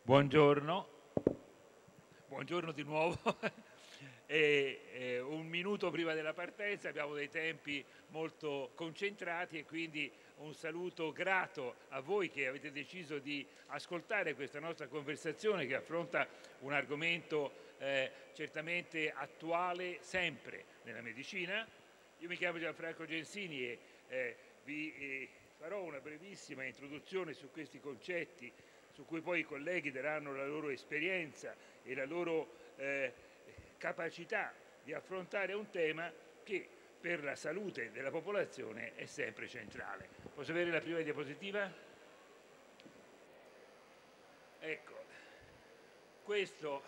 Buongiorno, buongiorno di nuovo. Un minuto prima della partenza abbiamo dei tempi molto concentrati e quindi un saluto grato a voi che avete deciso di ascoltare questa nostra conversazione che affronta un argomento certamente attuale sempre nella medicina. Io mi chiamo Gianfranco Gensini e vi farò una brevissima introduzione su questi concetti su cui poi i colleghi daranno la loro esperienza e la loro capacità di affrontare un tema che per la salute della popolazione è sempre centrale. Posso avere la prima diapositiva? Ecco, questo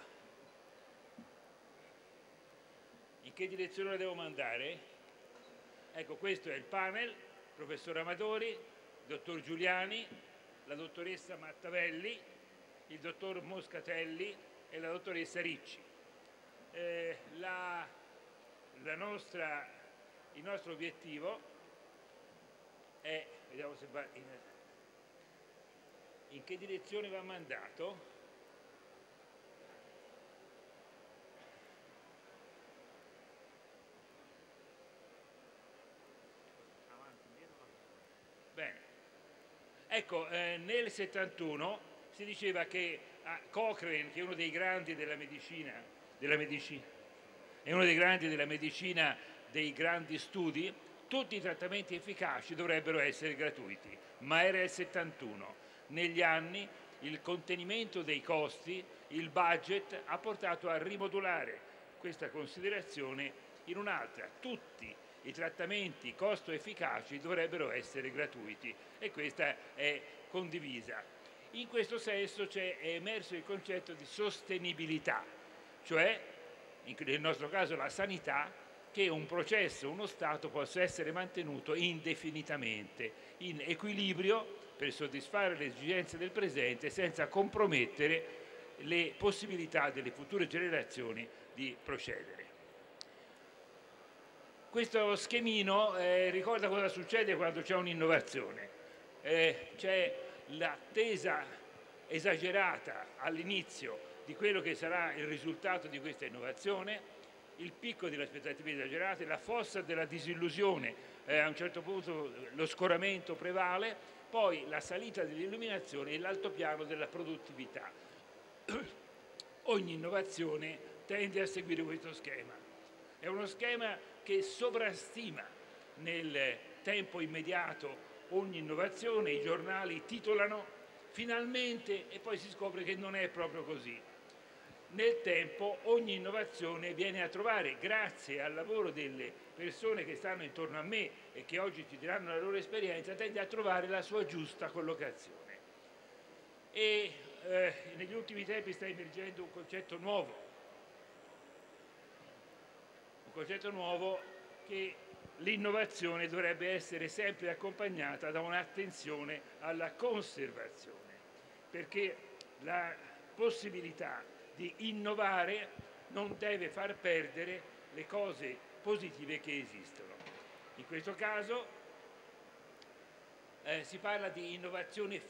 in che direzione la devo mandare? Ecco, questo è il panel, professor Amadori, dottor Giuliani, la dottoressa Mattavelli, il dottor Moscatelli e la dottoressa Ricci. Il nostro obiettivo è, vediamo se va in che direzione va mandato. Bene. Ecco, nel 71 si diceva che Cochrane, che è uno dei grandi della medicina, è uno dei grandi della medicina dei grandi studi, tutti i trattamenti efficaci dovrebbero essere gratuiti, ma era il 71. Negli anni il contenimento dei costi, il budget ha portato a rimodulare questa considerazione in un'altra. Tutti i trattamenti costo-efficaci dovrebbero essere gratuiti e questa è condivisa. In questo senso è emerso il concetto di sostenibilità, cioè nel nostro caso la sanità, che un processo, uno Stato possa essere mantenuto indefinitamente, in equilibrio per soddisfare le esigenze del presente senza compromettere le possibilità delle future generazioni di procedere. Questo schemino ricorda cosa succede quando c'è un'innovazione. C'è l'attesa esagerata all'inizio di quello che sarà il risultato di questa innovazione, il picco delle aspettative esagerate, la fossa della disillusione, a un certo punto lo scoramento prevale, poi la salita dell'illuminazione e l'altopiano della produttività. Ogni innovazione tende a seguire questo schema. È uno schema che sovrastima nel tempo immediato ogni innovazione, i giornali titolano finalmente e poi si scopre che non è proprio così. Nel tempo ogni innovazione viene a trovare, grazie al lavoro delle persone che stanno intorno a me e che oggi ci diranno la loro esperienza, tende a trovare la sua giusta collocazione. E negli ultimi tempi sta emergendo un concetto nuovo che l'innovazione dovrebbe essere sempre accompagnata da un'attenzione alla conservazione, perché la possibilità di innovare non deve far perdere le cose positive che esistono. In questo caso si parla di innovazione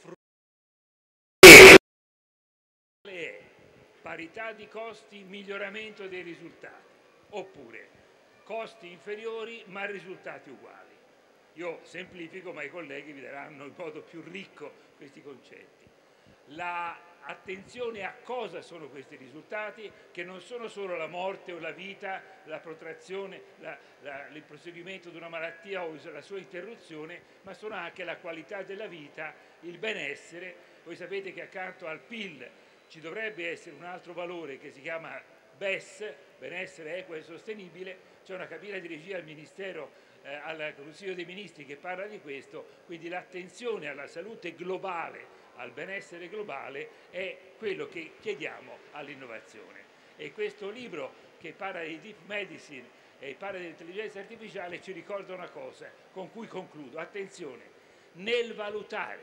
frutale, parità di costi, miglioramento dei risultati, oppure costi inferiori ma risultati uguali. Io semplifico, ma i colleghi vi daranno in modo più ricco questi concetti. L'attenzione a cosa sono questi risultati, che non sono solo la morte o la vita, la protrazione, il proseguimento di una malattia o la sua interruzione, ma sono anche la qualità della vita, il benessere. Voi sapete che accanto al PIL ci dovrebbe essere un altro valore che si chiama BES, benessere equo e sostenibile. C'è una cabina di regia al Ministero, al Consiglio dei Ministri che parla di questo, quindi l'attenzione alla salute globale, al benessere globale è quello che chiediamo all'innovazione. E questo libro che parla di deep medicine e parla di intelligenza artificiale ci ricorda una cosa con cui concludo. Attenzione, nel valutare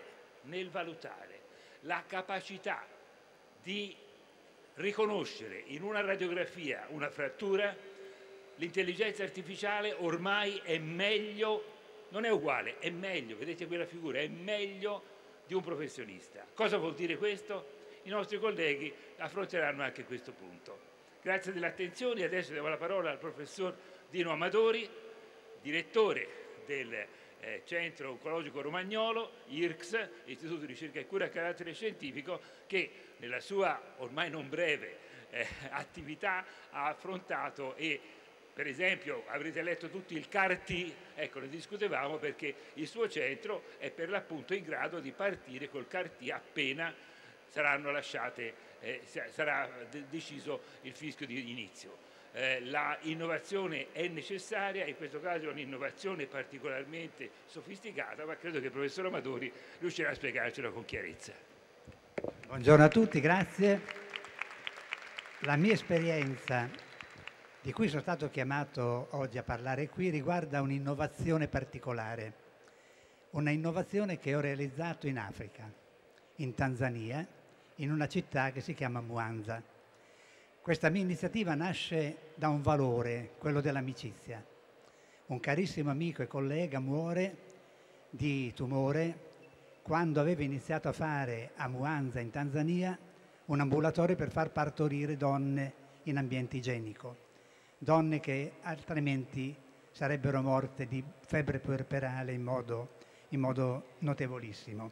la capacità di riconoscere in una radiografia una frattura, l'intelligenza artificiale ormai è meglio, non è uguale, è meglio, vedete quella figura, è meglio di un professionista. Cosa vuol dire questo? i nostri colleghi affronteranno anche questo punto. Grazie dell'attenzione. Adesso devo la parola al professor Dino Amadori, direttore del Centro Oncologico Romagnolo, IRCS, Istituto di Ricerca e Cura a Carattere Scientifico, che nella sua ormai non breve attività ha affrontato e, per esempio, avrete letto tutti il CAR-T, ecco, ne discutevamo perché il suo centro è per l'appunto in grado di partire col CAR-T appena saranno sarà deciso il fischio di inizio. La innovazione è necessaria, in questo caso è un'innovazione particolarmente sofisticata, ma credo che il professor Amadori riuscirà a spiegarcelo con chiarezza. Buongiorno a tutti, grazie. La mia esperienza, di cui sono stato chiamato oggi a parlare qui, riguarda un'innovazione particolare, una innovazione che ho realizzato in Africa, in Tanzania, in una città che si chiama Mwanza. Questa mia iniziativa nasce da un valore, quello dell'amicizia. Un carissimo amico e collega muore di tumore quando aveva iniziato a fare a Mwanza, in Tanzania, un ambulatorio per far partorire donne in ambiente igienico, donne che altrimenti sarebbero morte di febbre puerperale in modo notevolissimo.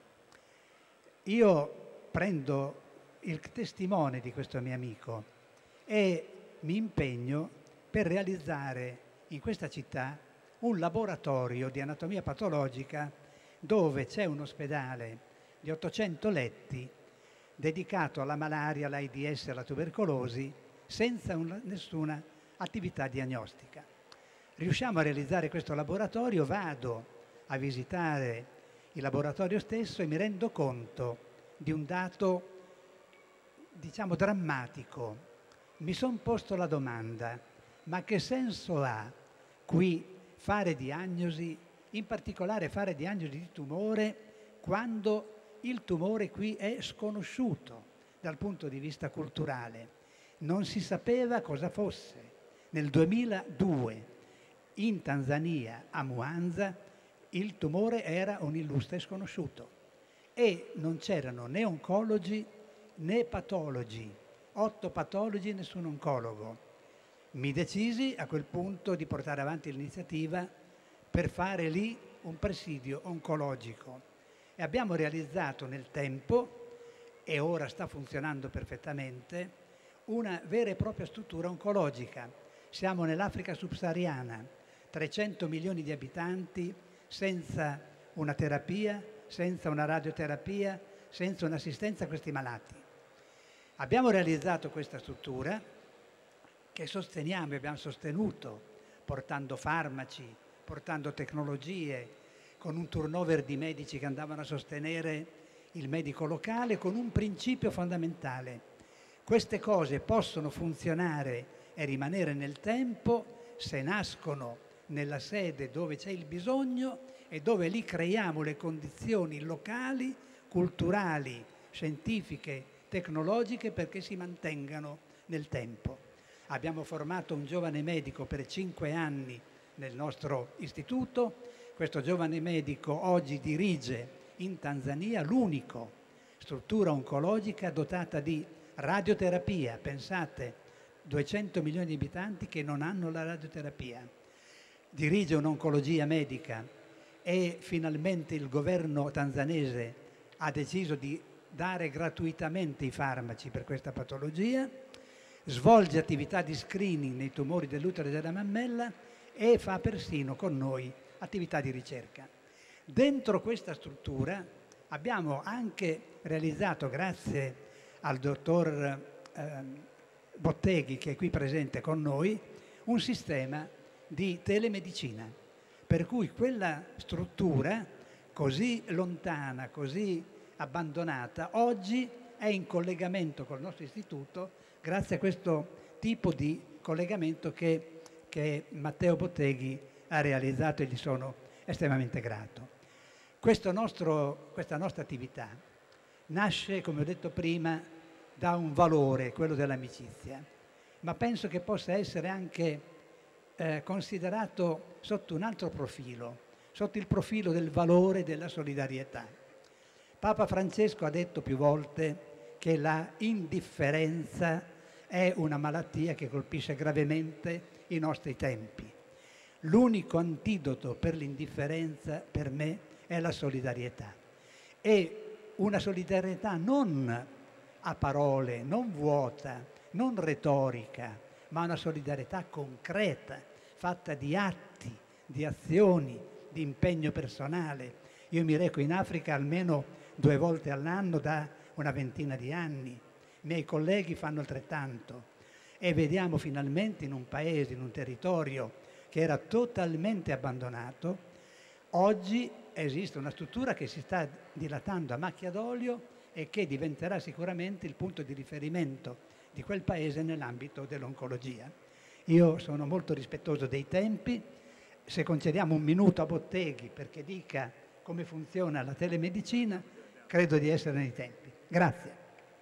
Io prendo il testimone di questo mio amico e mi impegno per realizzare in questa città un laboratorio di anatomia patologica dove c'è un ospedale di 800 letti dedicato alla malaria, all'AIDS e alla tubercolosi senza nessuna attività diagnostica. Riusciamo a realizzare questo laboratorio, vado a visitare il laboratorio stesso e mi rendo conto di un dato, diciamo, drammatico. Mi sono posto la domanda, ma che senso ha qui fare diagnosi, in particolare fare diagnosi di tumore, quando il tumore qui è sconosciuto dal punto di vista culturale? Non si sapeva cosa fosse. Nel 2002 in Tanzania, a Mwanza, il tumore era un illustre sconosciuto e non c'erano né oncologi né patologi. 8 patologi e nessun oncologo. Mi decisi a quel punto di portare avanti l'iniziativa per fare lì un presidio oncologico e abbiamo realizzato nel tempo, e ora sta funzionando perfettamente, una vera e propria struttura oncologica. Siamo nell'Africa subsahariana, 300 milioni di abitanti, senza una terapia, senza una radioterapia, senza un'assistenza a questi malati. Abbiamo realizzato questa struttura che sosteniamo e abbiamo sostenuto portando farmaci, portando tecnologie, con un turnover di medici che andavano a sostenere il medico locale, con un principio fondamentale. Queste cose possono funzionare e rimanere nel tempo se nascono nella sede dove c'è il bisogno e dove lì creiamo le condizioni locali, culturali, scientifiche, tecnologiche perché si mantengano nel tempo. Abbiamo formato un giovane medico per 5 anni nel nostro istituto. Questo giovane medico oggi dirige in Tanzania l'unica struttura oncologica dotata di radioterapia. Pensate, 200 milioni di abitanti che non hanno la radioterapia. Dirige un'oncologia medica e finalmente il governo tanzanese ha deciso di dare gratuitamente i farmaci per questa patologia, svolge attività di screening nei tumori dell'utero e della mammella e fa persino con noi attività di ricerca. Dentro questa struttura abbiamo anche realizzato, grazie al dottor Botteghi, che è qui presente con noi, un sistema di telemedicina, per cui quella struttura così lontana, così abbandonata, oggi è in collegamento col nostro istituto grazie a questo tipo di collegamento che Matteo Botteghi ha realizzato e gli sono estremamente grato. Questa nostra attività nasce, come ho detto prima, da un valore, quello dell'amicizia, ma penso che possa essere anche considerato sotto un altro profilo, sotto il profilo del valore della solidarietà. Papa Francesco ha detto più volte che la indifferenza è una malattia che colpisce gravemente i nostri tempi. L'unico antidoto per l'indifferenza per me è la solidarietà. E una solidarietà non a parole, non vuota, non retorica, ma una solidarietà concreta, fatta di atti, di azioni, di impegno personale. Io mi reco in Africa almeno 2 volte all'anno da una ventina di anni, i miei colleghi fanno altrettanto e vediamo finalmente in un paese, in un territorio che era totalmente abbandonato, oggi esiste una struttura che si sta dilatando a macchia d'olio e che diventerà sicuramente il punto di riferimento di quel paese nell'ambito dell'oncologia. Io sono molto rispettoso dei tempi, se concediamo un minuto a Botteghi perché dica come funziona la telemedicina, credo di essere nei tempi. Grazie.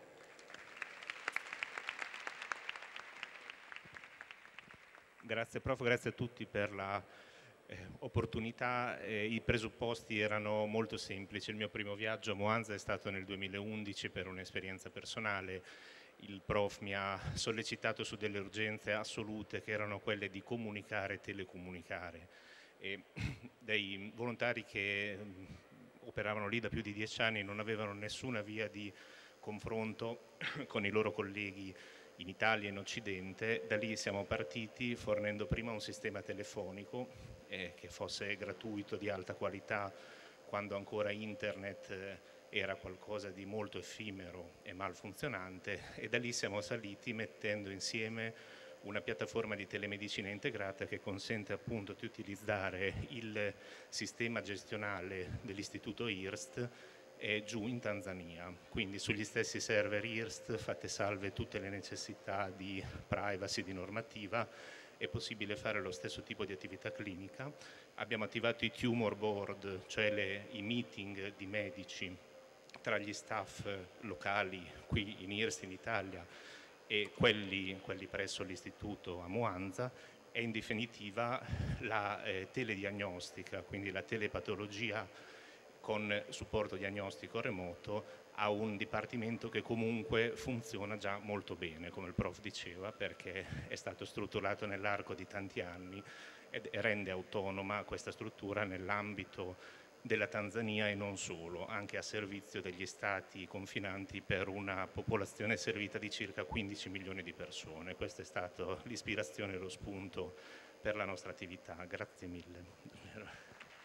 Grazie prof, grazie a tutti per la opportunità. I presupposti erano molto semplici. Il mio primo viaggio a Mwanza è stato nel 2011 per un'esperienza personale. Il prof mi ha sollecitato su delle urgenze assolute che erano quelle di comunicare e telecomunicare. E dei volontari che operavano lì da più di 10 anni non avevano nessuna via di confronto con i loro colleghi in Italia e in Occidente. Da lì siamo partiti fornendo prima un sistema telefonico che fosse gratuito, di alta qualità, quando ancora internet era qualcosa di molto effimero e malfunzionante, e da lì siamo saliti mettendo insieme una piattaforma di telemedicina integrata che consente appunto di utilizzare il sistema gestionale dell'istituto IRST giù in Tanzania, quindi sugli stessi server IRST, fatte salve tutte le necessità di privacy, di normativa, è possibile fare lo stesso tipo di attività clinica. Abbiamo attivato i tumor board, cioè i meeting di medici tra gli staff locali qui in IRST in Italia e quelli presso l'istituto a Mwanza, e in definitiva la telediagnostica, quindi la telepatologia con supporto diagnostico remoto, a un dipartimento che comunque funziona già molto bene, come il prof diceva, perché è stato strutturato nell'arco di tanti anni e rende autonoma questa struttura nell'ambito della Tanzania e non solo, anche a servizio degli stati confinanti per una popolazione servita di circa 15 milioni di persone. Questa è stata l'ispirazione e lo spunto per la nostra attività. Grazie mille.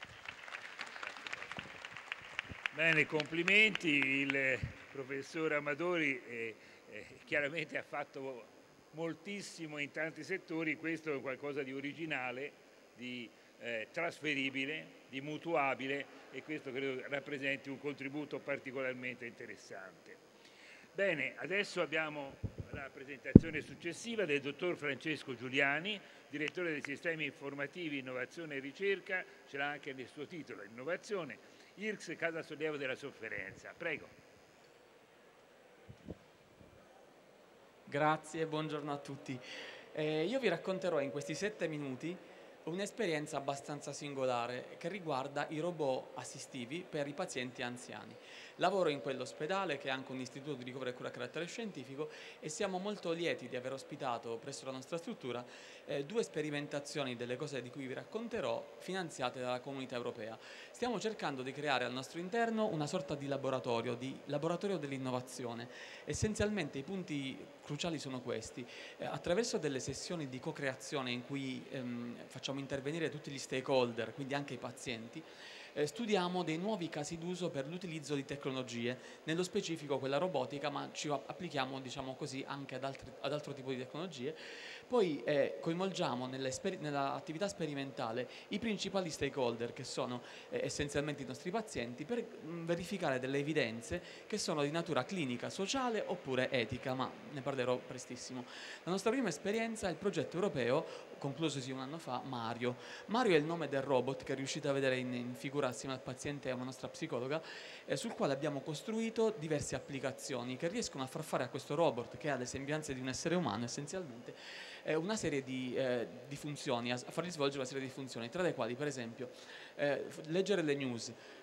Bene, complimenti. Il professor Amadori chiaramente ha fatto moltissimo in tanti settori. Questo è qualcosa di originale, di trasferibile, di mutuabile, e questo credo rappresenti un contributo particolarmente interessante. Bene, adesso abbiamo la presentazione successiva del dottor Francesco Giuliani, direttore dei sistemi informativi, innovazione e ricerca, ce l'ha anche nel suo titolo, innovazione, IRCS Casa Sollievo della Sofferenza. Prego. Grazie, buongiorno a tutti. Io vi racconterò in questi 7 minuti un'esperienza abbastanza singolare che riguarda i robot assistivi per i pazienti anziani. Lavoro in quell'ospedale che è anche un istituto di ricovero e cura a carattere scientifico e siamo molto lieti di aver ospitato presso la nostra struttura 2 sperimentazioni delle cose di cui vi racconterò finanziate dalla Comunità Europea. Stiamo cercando di creare al nostro interno una sorta di laboratorio dell'innovazione. Essenzialmente i punti cruciali sono questi. Attraverso delle sessioni di co-creazione in cui facciamo intervenire tutti gli stakeholder, quindi anche i pazienti, studiamo dei nuovi casi d'uso per l'utilizzo di tecnologie, nello specifico quella robotica, ma ci applichiamo, diciamo così, anche ad altro tipo di tecnologie. Poi coinvolgiamo nell'attività sperimentale i principali stakeholder, che sono essenzialmente i nostri pazienti, per verificare delle evidenze che sono di natura clinica, sociale oppure etica, ma ne parlerò prestissimo. La nostra prima esperienza è il progetto europeo, conclusosi un anno fa, Mario. Mario è il nome del robot che riuscite a vedere in figura assieme al paziente e a una nostra psicologa, sul quale abbiamo costruito diverse applicazioni che riescono a far fare a questo robot, che ha le sembianze di un essere umano essenzialmente, una serie di funzioni, a fargli svolgere una serie di funzioni, tra le quali per esempio leggere le news,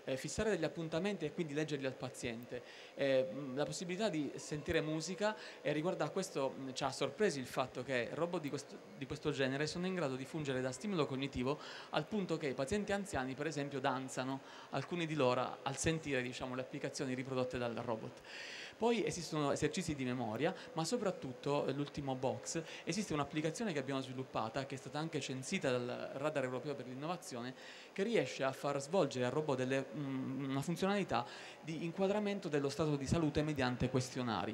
fissare degli appuntamenti e quindi leggerli al paziente, la possibilità di sentire musica, e riguardo a questo ci ha sorpresi il fatto che robot di questo genere sono in grado di fungere da stimolo cognitivo, al punto che i pazienti anziani per esempio danzano, alcuni di loro, al sentire, diciamo, le applicazioni riprodotte dal robot. Poi esistono esercizi di memoria, ma soprattutto l'ultimo box, esiste un'applicazione che abbiamo sviluppata, che è stata anche censita dal Radar Europeo per l'Innovazione, che riesce a far svolgere al robot una funzionalità di inquadramento dello stato di salute mediante questionari.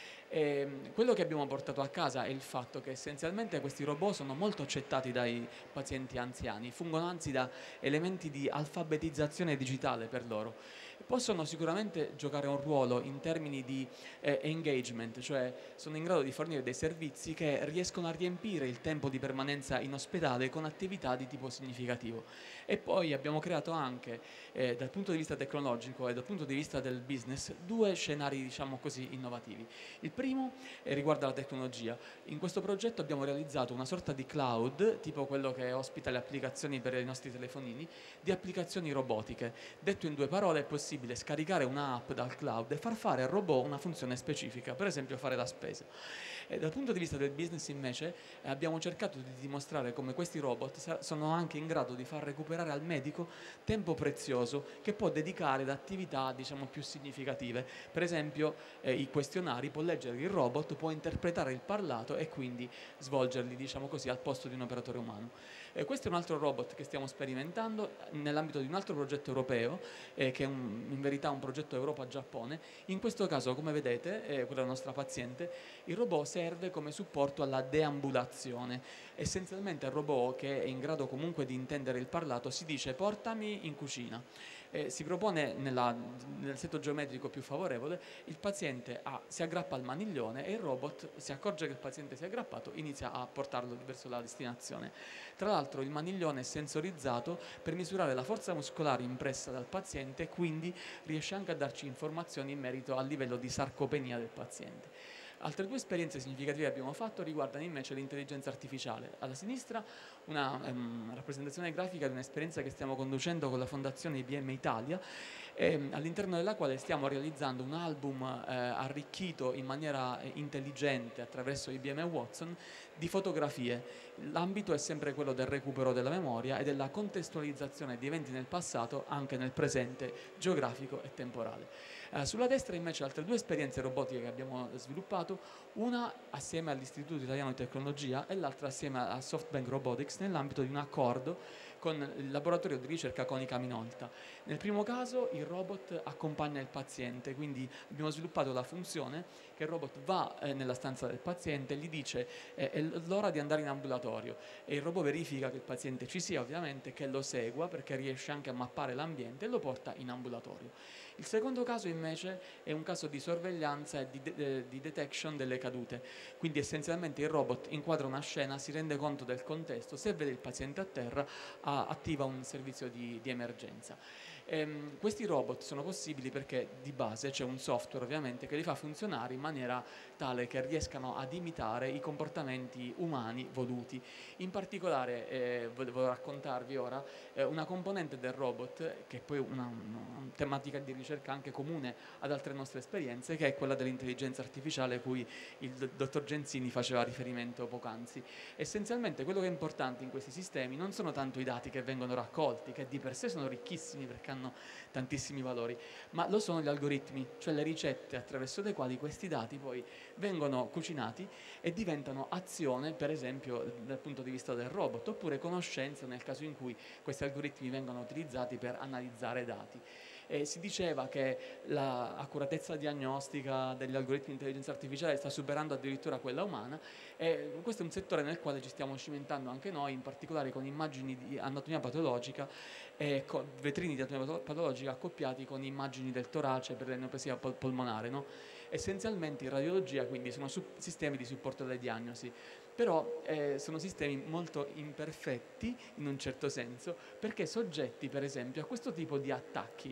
Quello che abbiamo portato a casa è il fatto che essenzialmente questi robot sono molto accettati dai pazienti anziani, fungono anzi da elementi di alfabetizzazione digitale per loro. Possono sicuramente giocare un ruolo in termini di engagement, cioè sono in grado di fornire dei servizi che riescono a riempire il tempo di permanenza in ospedale con attività di tipo significativo. E poi abbiamo creato anche, dal punto di vista tecnologico e dal punto di vista del business, due scenari, diciamo così, innovativi. Il primo riguarda la tecnologia. In questo progetto abbiamo realizzato una sorta di cloud, tipo quello che ospita le applicazioni per i nostri telefonini, di applicazioni robotiche. Detto in due parole, è possibile scaricare un'app dal cloud e far fare al robot una funzione specifica, per esempio fare la spesa. Dal punto di vista del business invece abbiamo cercato di dimostrare come questi robot sono anche in grado di far recuperare al medico tempo prezioso che può dedicare ad attività, diciamo, più significative. Per esempio i questionari può leggere il robot, può interpretare il parlato e quindi svolgerli, diciamo così, al posto di un operatore umano. Questo è un altro robot che stiamo sperimentando nell'ambito di un altro progetto europeo, che è in verità un progetto Europa-Giappone. In questo caso, come vedete, quella è la nostra paziente, il robot serve come supporto alla deambulazione. Essenzialmente il robot, che è in grado comunque di intendere il parlato, si dice portami in cucina. Si propone nel setto geometrico più favorevole, il paziente si aggrappa al maniglione e il robot si accorge che il paziente si è aggrappato, inizia a portarlo verso la destinazione. Tra l'altro il maniglione è sensorizzato per misurare la forza muscolare impressa dal paziente e quindi riesce anche a darci informazioni in merito al livello di sarcopenia del paziente. Altre due esperienze significative che abbiamo fatto riguardano invece l'intelligenza artificiale. Alla sinistra una rappresentazione grafica di un'esperienza che stiamo conducendo con la Fondazione IBM Italia, all'interno della quale stiamo realizzando un album arricchito in maniera intelligente attraverso IBM Watson di fotografie. L'ambito è sempre quello del recupero della memoria e della contestualizzazione di eventi nel passato anche nel presente geografico e temporale. Sulla destra invece altre due esperienze robotiche che abbiamo sviluppato, una assieme all'Istituto Italiano di Tecnologia e l'altra assieme a SoftBank Robotics nell'ambito di un accordo con il laboratorio di ricerca Konica Minolta. Nel primo caso il robot accompagna il paziente, quindi abbiamo sviluppato la funzione che il robot va nella stanza del paziente e gli dice è l'ora di andare in ambulatorio, e il robot verifica che il paziente ci sia, ovviamente, che lo segua perché riesce anche a mappare l'ambiente e lo porta in ambulatorio. Il secondo caso invece è un caso di sorveglianza e di detection delle cadute, quindi essenzialmente il robot inquadra una scena, si rende conto del contesto, se vede il paziente a terra attiva un servizio di emergenza. Questi robot sono possibili perché di base c'è un software ovviamente che li fa funzionare in maniera tale che riescano ad imitare i comportamenti umani voluti. In particolare volevo raccontarvi ora una componente del robot, che è poi una tematica di ricerca anche comune ad altre nostre esperienze, che è quella dell'intelligenza artificiale a cui il dottor Genzini faceva riferimento poc'anzi. Essenzialmente quello che è importante in questi sistemi non sono tanto i dati che vengono raccolti, che di per sé sono ricchissimi perché hanno tantissimi valori, ma lo sono gli algoritmi, cioè le ricette attraverso le quali questi dati poi vengono cucinati e diventano azione, per esempio dal punto di vista del robot, oppure conoscenza nel caso in cui questi algoritmi vengono utilizzati per analizzare dati. Si diceva che l'accuratezza diagnostica degli algoritmi di intelligenza artificiale sta superando addirittura quella umana, e questo è un settore nel quale ci stiamo cimentando anche noi, in particolare con immagini di anatomia patologica e con vetrini di anatomia patologica accoppiati con immagini del torace per l'eneplasia polmonare, no? Essenzialmente in radiologia, quindi sono sistemi di supporto alle diagnosi, però sono sistemi molto imperfetti in un certo senso, perché soggetti per esempio a questo tipo di attacchi.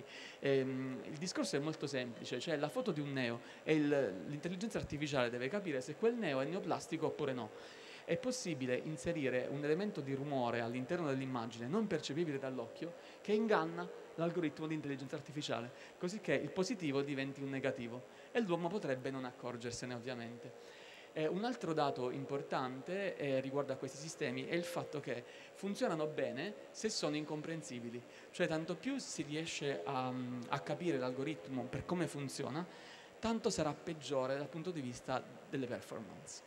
Il discorso è molto semplice, cioè la foto di un neo e l'intelligenza artificiale deve capire se quel neo è neoplastico oppure no. è possibile inserire un elemento di rumore all'interno dell'immagine non percepibile dall'occhio che inganna l'algoritmo di intelligenza artificiale, così che il positivo diventi un negativo e l'uomo potrebbe non accorgersene ovviamente. Un altro dato importante riguardo a questi sistemi è il fatto che funzionano bene se sono incomprensibili, cioè tanto più si riesce a capire l'algoritmo per come funziona, tanto sarà peggiore dal punto di vista delle performance.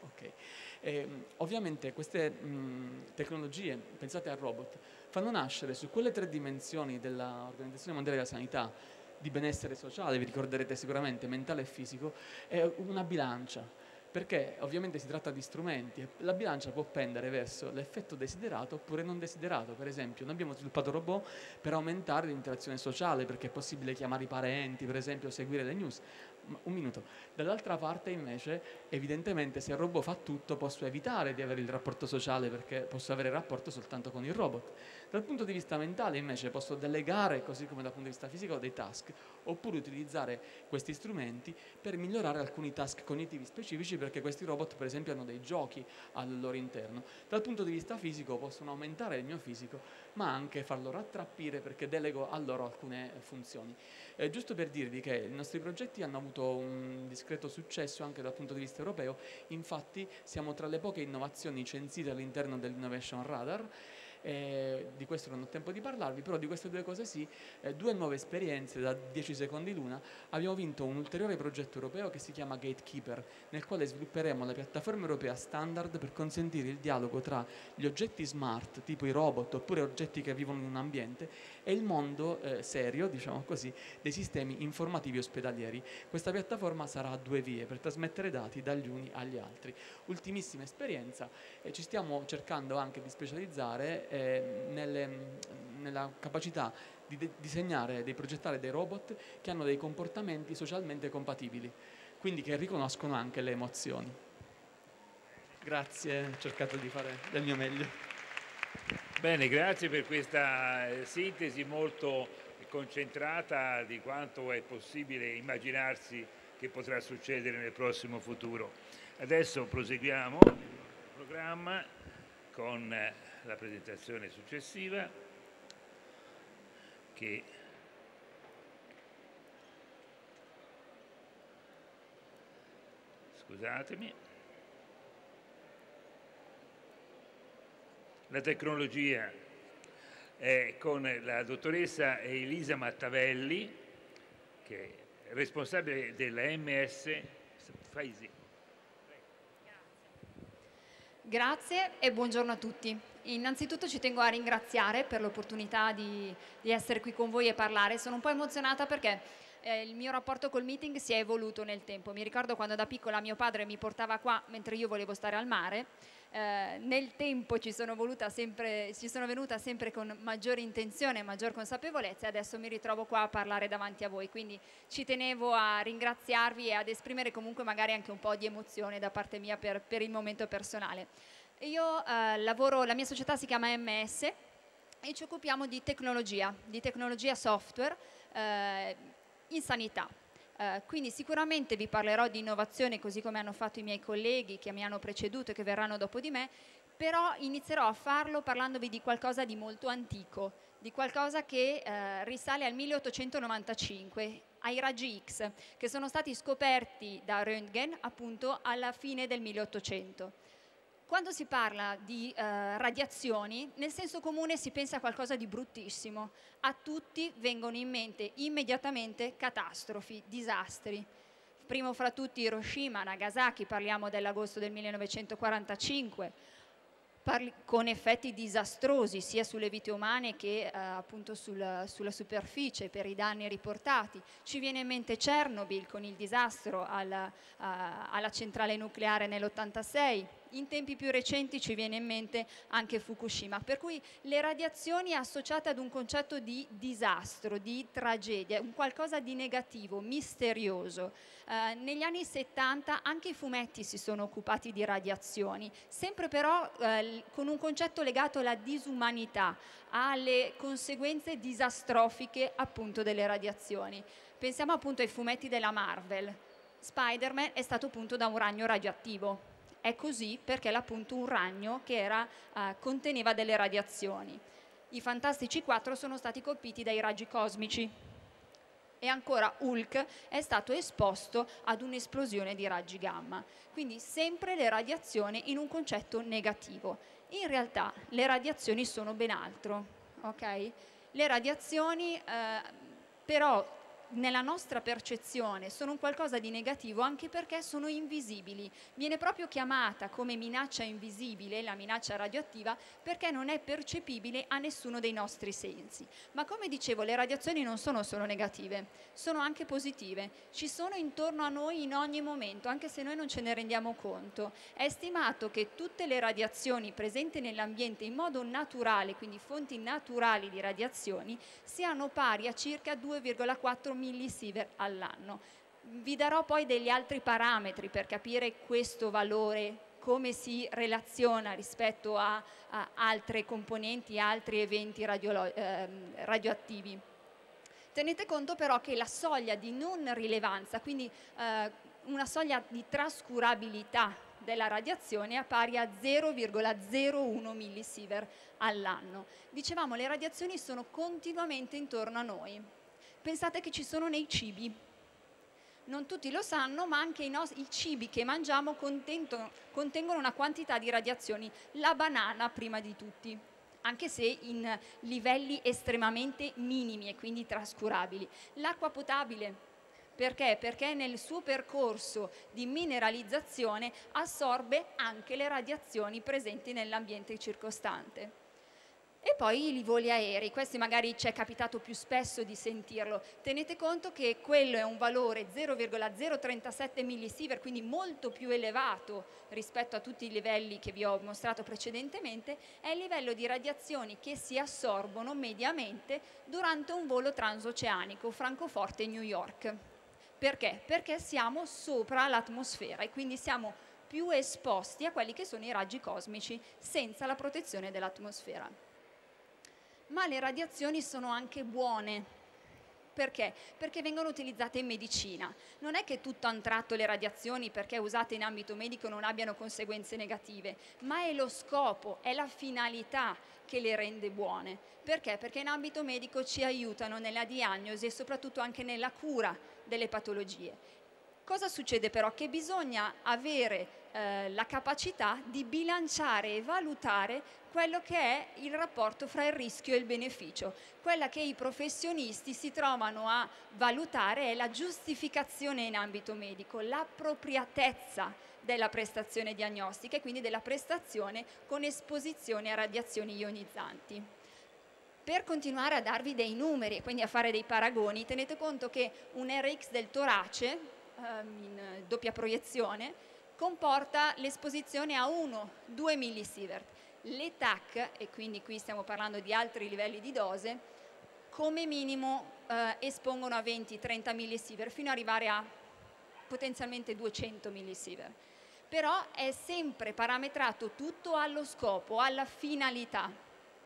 Ovviamente queste tecnologie, pensate al robot, fanno nascere su quelle 3 dimensioni dell'Organizzazione Mondiale della Sanità di benessere sociale, vi ricorderete sicuramente, mentale e fisico, una bilancia. Perché ovviamente si tratta di strumenti e la bilancia può pendere verso l'effetto desiderato oppure non desiderato. Per esempio, noi abbiamo sviluppato robot per aumentare l'interazione sociale, perché è possibile chiamare i parenti, per esempio, seguire le news. Un minuto. Dall'altra parte invece, evidentemente, se il robot fa tutto, posso evitare di avere il rapporto sociale, perché posso avere rapporto soltanto con il robot. Dal punto di vista mentale invece posso delegare, così come dal punto di vista fisico, dei task, oppure utilizzare questi strumenti per migliorare alcuni task cognitivi specifici, perché questi robot per esempio hanno dei giochi al loro interno. Dal punto di vista fisico possono aumentare il mio fisico, ma anche farlo rattrappire, perché delego a loro alcune funzioni. Giusto per dirvi che i nostri progetti hanno avuto un discreto successo anche dal punto di vista europeo, infatti siamo tra le poche innovazioni censite all'interno dell'Innovation Radar. Di questo non ho tempo di parlarvi, però di queste 2 cose sì, 2 nuove esperienze da 10 secondi l'una. Abbiamo vinto un ulteriore progetto europeo che si chiama Gatekeeper, nel quale svilupperemo la piattaforma europea standard per consentire il dialogo tra gli oggetti smart, tipo i robot oppure oggetti che vivono in un ambiente, e il mondo serio, diciamo così, dei sistemi informativi ospedalieri. Questa piattaforma sarà a 2 vie per trasmettere dati dagli uni agli altri. Ultimissima esperienza, ci stiamo cercando anche di specializzare nella capacità di disegnare, di progettare dei robot che hanno dei comportamenti socialmente compatibili, quindi che riconoscono anche le emozioni. Grazie, ho cercato di fare del mio meglio. Bene, grazie per questa sintesi molto concentrata di quanto è possibile immaginarsi che potrà succedere nel prossimo futuro. Adesso proseguiamo il programma con la presentazione successiva, che scusatemi, la tecnologia è con la dottoressa Elisa Mattavelli, che è responsabile della MS Faisi. Grazie e buongiorno a tutti. Innanzitutto ci tengo a ringraziare per l'opportunità di essere qui con voi e parlare. Sono un po' emozionata perché il mio rapporto col meeting si è evoluto nel tempo. Mi ricordo quando da piccola mio padre mi portava qua mentre io volevo stare al mare. Nel tempo ci sono venuta sempre con maggiore intenzione e maggior consapevolezza, e adesso mi ritrovo qua a parlare davanti a voi, quindi ci tenevo a ringraziarvi e ad esprimere comunque magari anche un po' di emozione da parte mia per il momento personale. Io la mia società si chiama MS e ci occupiamo di tecnologia software in sanità. Quindi sicuramente vi parlerò di innovazione, così come hanno fatto i miei colleghi che mi hanno preceduto e che verranno dopo di me, però inizierò a farlo parlandovi di qualcosa di molto antico, di qualcosa che risale al 1895, ai raggi X, che sono stati scoperti da Röntgen appunto alla fine del 1800. Quando si parla di radiazioni, nel senso comune si pensa a qualcosa di bruttissimo. A tutti vengono in mente immediatamente catastrofi, disastri. Primo fra tutti Hiroshima, Nagasaki, parliamo dell'agosto del 1945, con effetti disastrosi sia sulle vite umane che appunto sulla superficie per i danni riportati. Ci viene in mente Chernobyl con il disastro alla centrale nucleare nell'86. In tempi più recenti ci viene in mente anche Fukushima, per cui le radiazioni associate ad un concetto di disastro, di tragedia, un qualcosa di negativo, misterioso. Negli anni 70 anche i fumetti si sono occupati di radiazioni, sempre però con un concetto legato alla disumanità, alle conseguenze disastrofiche appunto delle radiazioni. Pensiamo appunto ai fumetti della Marvel. Spider-Man è stato punto da un ragno radioattivo. È così perché era appunto un ragno che conteneva delle radiazioni. I Fantastici 4 sono stati colpiti dai raggi cosmici e ancora Hulk è stato esposto ad un'esplosione di raggi gamma. Quindi sempre le radiazioni in un concetto negativo. In realtà le radiazioni sono ben altro, ok? Le radiazioni però nella nostra percezione sono un qualcosa di negativo anche perché sono invisibili. Viene proprio chiamata come minaccia invisibile, la minaccia radioattiva, perché non è percepibile a nessuno dei nostri sensi. Ma come dicevo, le radiazioni non sono solo negative, sono anche positive. Ci sono intorno a noi in ogni momento, anche se noi non ce ne rendiamo conto. È stimato che tutte le radiazioni presenti nell'ambiente in modo naturale, quindi fonti naturali di radiazioni, siano pari a circa 2,4 millisievert all'anno. Vi darò poi degli altri parametri per capire questo valore, come si relaziona rispetto a altre componenti, altri eventi radioattivi. Tenete conto però che la soglia di non rilevanza, quindi una soglia di trascurabilità della radiazione è pari a 0,01 millisievert all'anno. Dicevamo, le radiazioni sono continuamente intorno a noi. Pensate che ci sono nei cibi. Non tutti lo sanno, ma anche i cibi che mangiamo contengono una quantità di radiazioni. La banana prima di tutti, anche se in livelli estremamente minimi e quindi trascurabili. L'acqua potabile, perché? Perché nel suo percorso di mineralizzazione assorbe anche le radiazioni presenti nell'ambiente circostante. E poi i voli aerei, questi magari ci è capitato più spesso di sentirlo. Tenete conto che quello è un valore 0,037 millisievert, quindi molto più elevato rispetto a tutti i livelli che vi ho mostrato precedentemente, è il livello di radiazioni che si assorbono mediamente durante un volo transoceanico Francoforte-New York. Perché? Perché siamo sopra l'atmosfera e quindi siamo più esposti a quelli che sono i raggi cosmici senza la protezione dell'atmosfera. Ma le radiazioni sono anche buone. Perché? Perché vengono utilizzate in medicina. Non è che tutto a un tratto le radiazioni, perché usate in ambito medico, non abbiano conseguenze negative, ma è lo scopo, è la finalità che le rende buone. Perché? Perché in ambito medico ci aiutano nella diagnosi e soprattutto anche nella cura delle patologie. Cosa succede però? Che bisogna avere la capacità di bilanciare e valutare quello che è il rapporto fra il rischio e il beneficio. Quella che i professionisti si trovano a valutare è la giustificazione in ambito medico, l'appropriatezza della prestazione diagnostica e quindi della prestazione con esposizione a radiazioni ionizzanti. Per continuare a darvi dei numeri e quindi a fare dei paragoni, tenete conto che un RX del torace in doppia proiezione comporta l'esposizione a 1-2 millisievert. Le TAC, e quindi qui stiamo parlando di altri livelli di dose, come minimo espongono a 20-30 millisievert fino ad arrivare a potenzialmente 200 millisievert. Però è sempre parametrato tutto allo scopo, alla finalità.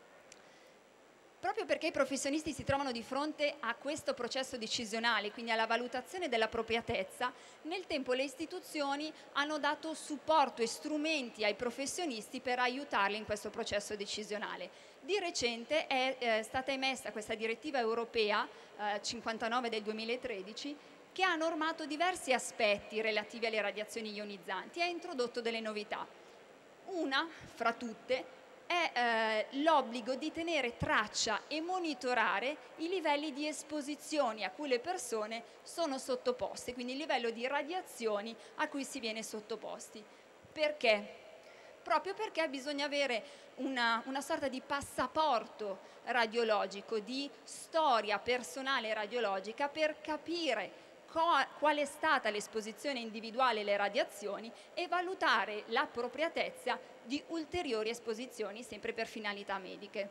Proprio perché i professionisti si trovano di fronte a questo processo decisionale, quindi alla valutazione dell'appropriatezza, nel tempo le istituzioni hanno dato supporto e strumenti ai professionisti per aiutarli in questo processo decisionale. Di recente è stata emessa questa direttiva europea 59 del 2013 che ha normato diversi aspetti relativi alle radiazioni ionizzanti e ha introdotto delle novità. Una, fra tutte, è l'obbligo di tenere traccia e monitorare i livelli di esposizioni a cui le persone sono sottoposte, quindi il livello di radiazioni a cui si viene sottoposti. Perché? Proprio perché bisogna avere una sorta di passaporto radiologico, di storia personale radiologica per capire qual è stata l'esposizione individuale alle radiazioni e valutare l'appropriatezza di ulteriori esposizioni, sempre per finalità mediche.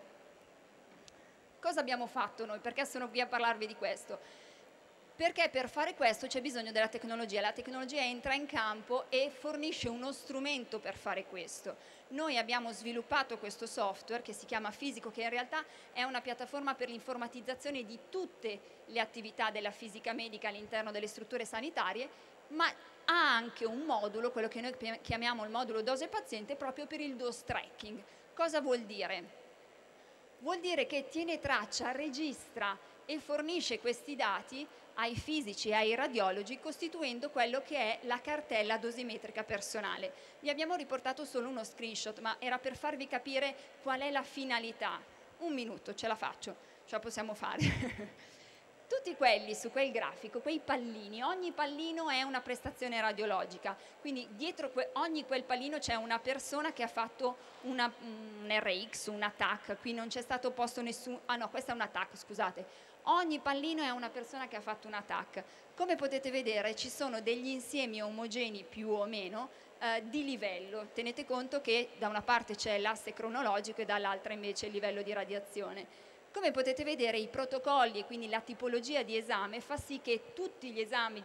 Cosa abbiamo fatto noi? Perché sono qui a parlarvi di questo? Perché per fare questo c'è bisogno della tecnologia. La tecnologia entra in campo e fornisce uno strumento per fare questo. Noi abbiamo sviluppato questo software che si chiama Fisico, che in realtà è una piattaforma per l'informatizzazione di tutte le attività della fisica medica all'interno delle strutture sanitarie, ma ha anche un modulo, quello che noi chiamiamo il modulo dose paziente, proprio per il dose tracking. Cosa vuol dire? Vuol dire che tiene traccia, registra e fornisce questi dati ai fisici e ai radiologi, costituendo quello che è la cartella dosimetrica personale. Vi abbiamo riportato solo uno screenshot, ma era per farvi capire qual è la finalità. Un minuto, ce la faccio, ce la possiamo fare. Tutti quelli su quel grafico, quei pallini, ogni pallino è una prestazione radiologica, quindi dietro ogni quel pallino c'è una persona che ha fatto un RX, un TAC, qui non c'è stato posto nessun, ah no, questa è una TAC, scusate, ogni pallino è una persona che ha fatto una TAC. Come potete vedere ci sono degli insiemi omogenei più o meno di livello, tenete conto che da una parte c'è l'asse cronologico e dall'altra invece il livello di radiazione. Come potete vedere i protocolli e quindi la tipologia di esame fa sì che tutti gli esami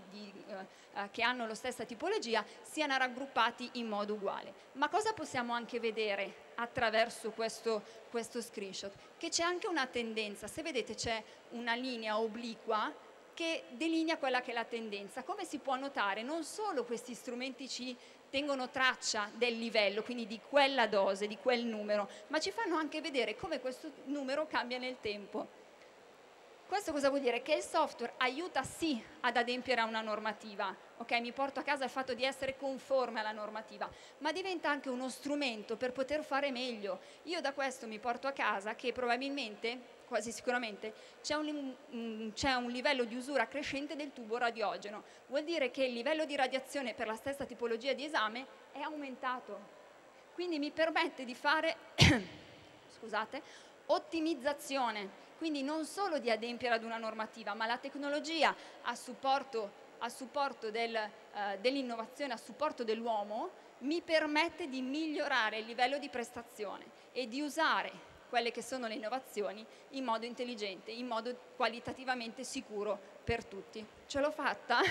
che hanno la stessa tipologia siano raggruppati in modo uguale. Ma cosa possiamo anche vedere attraverso questo screenshot? Che c'è anche una tendenza, se vedete c'è una linea obliqua che delinea quella che è la tendenza. Come si può notare, non solo questi strumenti ci tengono traccia del livello, quindi di quella dose, di quel numero, ma ci fanno anche vedere come questo numero cambia nel tempo. Questo cosa vuol dire? Che il software aiuta sì ad adempiere a una normativa, ok? Mi porto a casa il fatto di essere conforme alla normativa, ma diventa anche uno strumento per poter fare meglio. Io da questo mi porto a casa che probabilmente, quasi sicuramente, c'è un livello di usura crescente del tubo radiogeno. Vuol dire che il livello di radiazione per la stessa tipologia di esame è aumentato. Quindi mi permette di fare scusate, ottimizzazione, quindi non solo di adempiere ad una normativa, ma la tecnologia a supporto dell'innovazione, a supporto dell'uomo, mi permette di migliorare il livello di prestazione e di usare quelle che sono le innovazioni in modo intelligente, in modo qualitativamente sicuro per tutti. Ce l'ho fatta?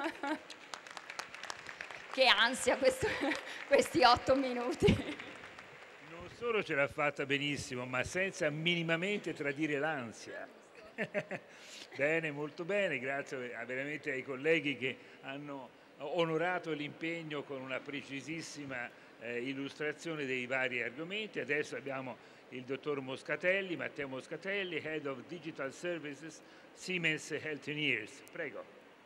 Che ansia questi 8 minuti. Non solo ce l'ha fatta benissimo, ma senza minimamente tradire l'ansia. Bene, molto bene, grazie veramente ai colleghi che hanno onorato l'impegno con una precisissima illustrazione dei vari argomenti. Adesso abbiamo il dottor Moscatelli, Matteo Moscatelli, Head of Digital Services, Siemens Healthineers. Prego.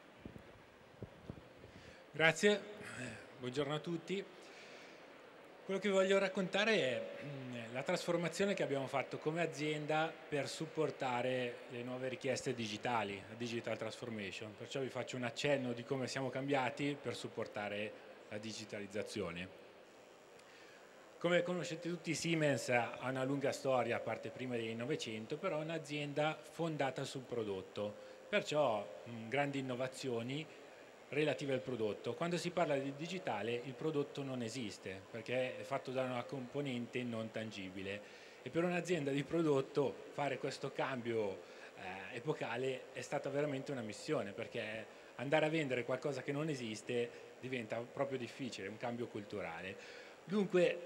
Grazie, buongiorno a tutti. Quello che voglio raccontare è la trasformazione che abbiamo fatto come azienda per supportare le nuove richieste digitali, la digital transformation. Perciò vi faccio un accenno di come siamo cambiati per supportare la digitalizzazione. Come conoscete tutti, Siemens ha una lunga storia, a parte prima del Novecento, però è un'azienda fondata sul prodotto, perciò grandi innovazioni relative al prodotto. Quando si parla di digitale il prodotto non esiste perché è fatto da una componente non tangibile e per un'azienda di prodotto fare questo cambio epocale è stata veramente una missione, perché andare a vendere qualcosa che non esiste diventa proprio difficile, è un cambio culturale. Dunque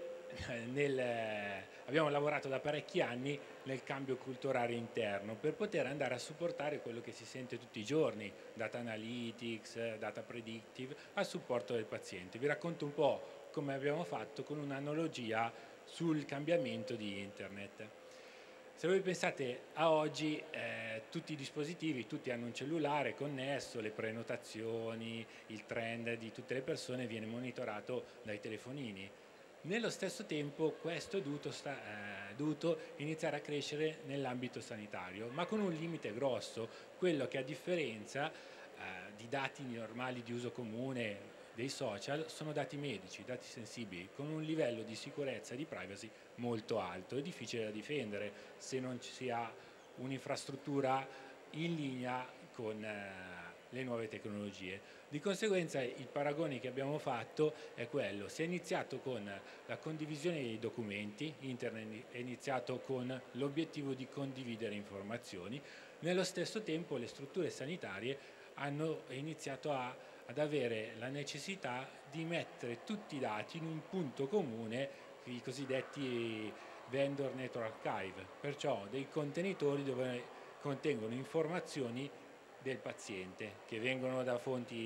abbiamo lavorato da parecchi anni nel cambio culturale interno per poter andare a supportare quello che si sente tutti i giorni, data analytics, data predictive, a supporto del paziente. Vi racconto un po' come abbiamo fatto con un'analogia sul cambiamento di internet. Se voi pensate a oggi, tutti i dispositivi, tutti hanno un cellulare connesso, le prenotazioni, il trend di tutte le persone viene monitorato dai telefonini. Nello stesso tempo questo è dovuto iniziare a crescere nell'ambito sanitario, ma con un limite grosso, quello che a differenza di dati normali di uso comune dei social sono dati medici, dati sensibili, con un livello di sicurezza e di privacy molto alto e difficile da difendere se non ci sia un'infrastruttura in linea con le nuove tecnologie. Di conseguenza il paragone che abbiamo fatto è quello: si è iniziato con la condivisione dei documenti, internet è iniziato con l'obiettivo di condividere informazioni, nello stesso tempo le strutture sanitarie hanno iniziato ad avere la necessità di mettere tutti i dati in un punto comune, i cosiddetti vendor network archive, perciò dei contenitori dove contengono informazioni del paziente che vengono da fonti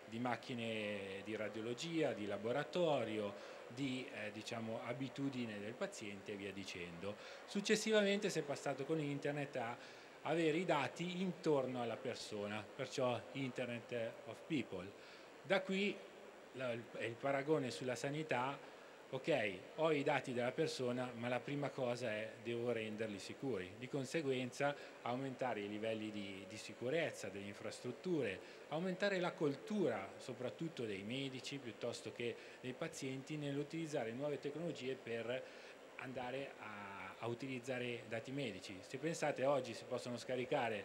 di macchine di radiologia, di laboratorio, di diciamo, abitudine del paziente e via dicendo. Successivamente si è passato con internet a avere i dati intorno alla persona, perciò Internet of People. Da qui il paragone sulla sanità: ok, ho i dati della persona, ma la prima cosa è devo renderli sicuri. Di conseguenza aumentare i livelli di sicurezza delle infrastrutture, aumentare la cultura soprattutto dei medici piuttosto che dei pazienti nell'utilizzare nuove tecnologie per andare a utilizzare dati medici. Se pensate, oggi si possono scaricare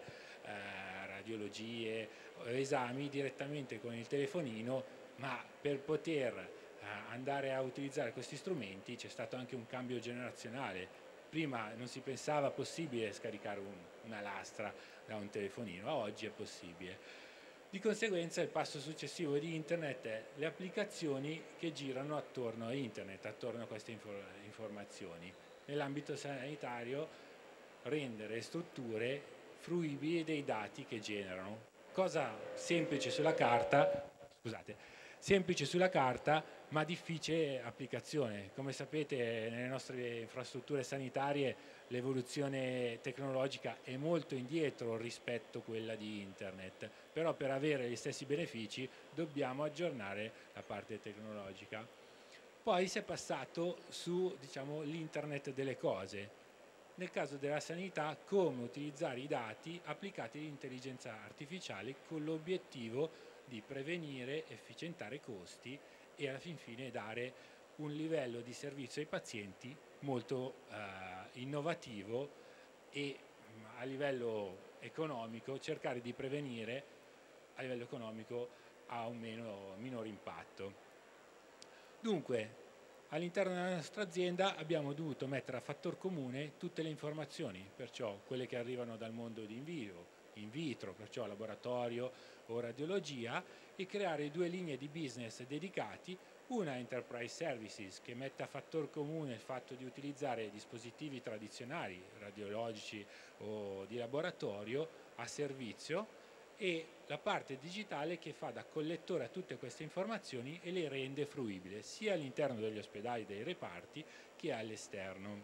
radiologie o esami direttamente con il telefonino, ma per poter andare a utilizzare questi strumenti c'è stato anche un cambio generazionale. Prima non si pensava possibile scaricare una lastra da un telefonino, oggi è possibile. Di conseguenza il passo successivo di internet è le applicazioni che girano attorno a internet, attorno a queste informazioni. Nell'ambito sanitario rendere strutture fruibili dei dati che generano. Cosa semplice sulla carta, scusate, semplice sulla carta ma difficile applicazione. Come sapete, nelle nostre infrastrutture sanitarie l'evoluzione tecnologica è molto indietro rispetto a quella di internet, però per avere gli stessi benefici dobbiamo aggiornare la parte tecnologica. Poi si è passato su, diciamo, l'internet delle cose. Nel caso della sanità, come utilizzare i dati applicati all'intelligenza artificiale con l'obiettivo di prevenire, efficientare i costi e alla fin fine dare un livello di servizio ai pazienti molto innovativo e a livello economico cercare di prevenire a livello economico a un minor impatto. Dunque, all'interno della nostra azienda abbiamo dovuto mettere a fattor comune tutte le informazioni, perciò quelle che arrivano dal mondo di in vitro, perciò laboratorio o radiologia, e creare due linee di business dedicati, una Enterprise Services che mette a fattor comune il fatto di utilizzare dispositivi tradizionali, radiologici o di laboratorio, a servizio, e la parte digitale che fa da collettore a tutte queste informazioni e le rende fruibili sia all'interno degli ospedali e dei reparti che all'esterno.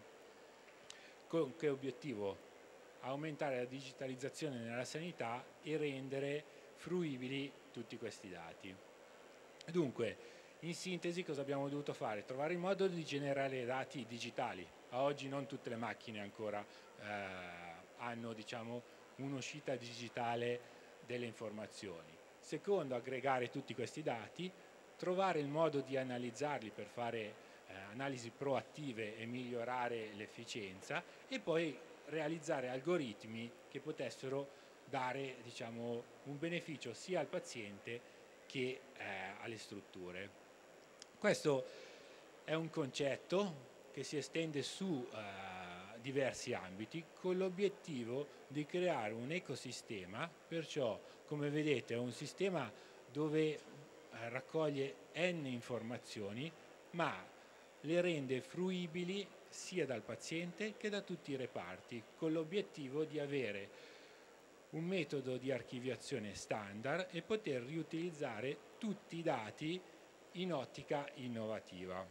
Con che obiettivo? Aumentare la digitalizzazione nella sanità e rendere fruibili tutti questi dati. Dunque, in sintesi cosa abbiamo dovuto fare? Trovare il modo di generare dati digitali. A oggi non tutte le macchine ancora hanno, diciamo, un'uscita digitale delle informazioni. Secondo, aggregare tutti questi dati, trovare il modo di analizzarli per fare analisi proattive e migliorare l'efficienza, e poi realizzare algoritmi che potessero dare, diciamo, un beneficio sia al paziente che alle strutture. Questo è un concetto che si estende su diversi ambiti con l'obiettivo di creare un ecosistema, perciò come vedete è un sistema dove raccoglie n informazioni ma le rende fruibili sia dal paziente che da tutti i reparti, con l'obiettivo di avere un metodo di archiviazione standard e poter riutilizzare tutti i dati in ottica innovativa.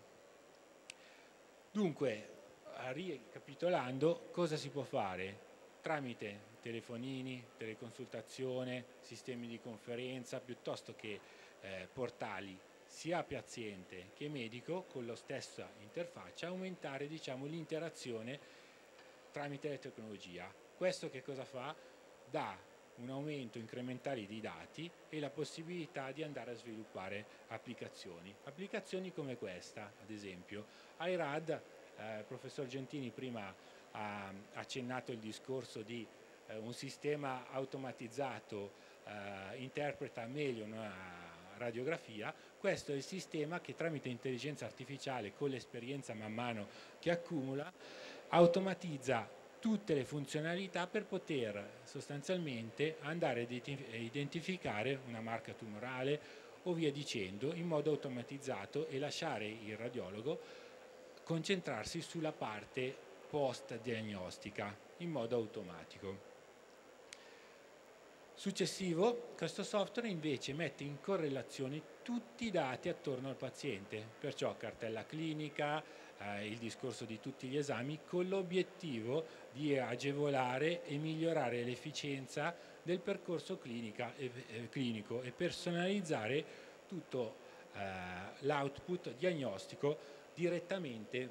Dunque, ricapitolando, cosa si può fare? Tramite telefonini, teleconsultazione, sistemi di conferenza, piuttosto che portali sia paziente che medico, con la stessa interfaccia, aumentare, diciamo, l'interazione tramite la tecnologia. Questo che cosa fa? Dà un aumento incrementale di dati e la possibilità di andare a sviluppare applicazioni come questa, ad esempio. iRad, il professor Gentini prima ha accennato il discorso di un sistema automatizzato interpreta meglio una radiografia. Questo è il sistema che tramite intelligenza artificiale, con l'esperienza man mano che accumula, automatizza tutte le funzionalità per poter sostanzialmente andare a identificare una marca tumorale o via dicendo in modo automatizzato e lasciare il radiologo concentrarsi sulla parte post diagnostica in modo automatico. Successivo, questo software invece mette in correlazione tutti i dati attorno al paziente, perciò cartella clinica, il discorso di tutti gli esami, con l'obiettivo di agevolare e migliorare l'efficienza del percorso clinico e personalizzare tutto l'output diagnostico direttamente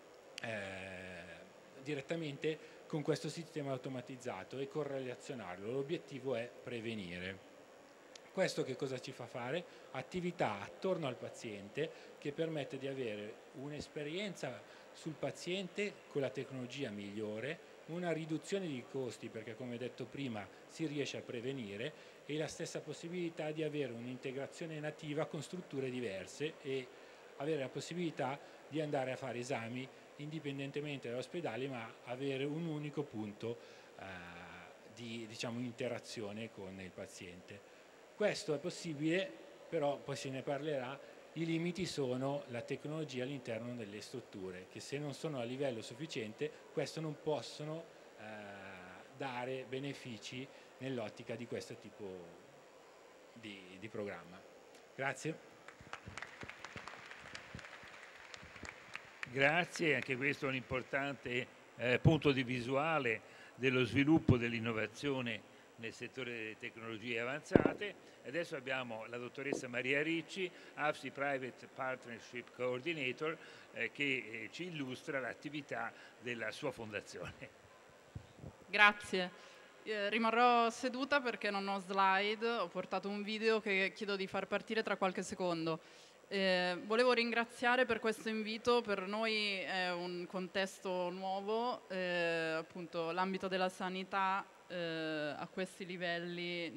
con questo sistema automatizzato e correlazionarlo. L'obiettivo è prevenire. Questo che cosa ci fa fare? Attività attorno al paziente che permette di avere un'esperienza sul paziente con la tecnologia migliore, una riduzione di costi perché come detto prima si riesce a prevenire e la stessa possibilità di avere un'integrazione nativa con strutture diverse e avere la possibilità di andare a fare esami indipendentemente dall'ospedale ma avere un unico punto di interazione con il paziente. Questo è possibile, però poi se ne parlerà, i limiti sono la tecnologia all'interno delle strutture, che se non sono a livello sufficiente, questo non possono dare benefici nell'ottica di questo tipo di programma. Grazie. Grazie, anche questo è un importante punto di visuale dello sviluppo dell'innovazione nel settore delle tecnologie avanzate. Adesso abbiamo la dottoressa Maria Ricci, AFSI Private Partnership Coordinator, che ci illustra l'attività della sua fondazione. Grazie. Rimarrò seduta perché non ho slide, ho portato un video che chiedo di far partire tra qualche secondo. Volevo ringraziare per questo invito, per noi è un contesto nuovo, appunto l'ambito della sanità a questi livelli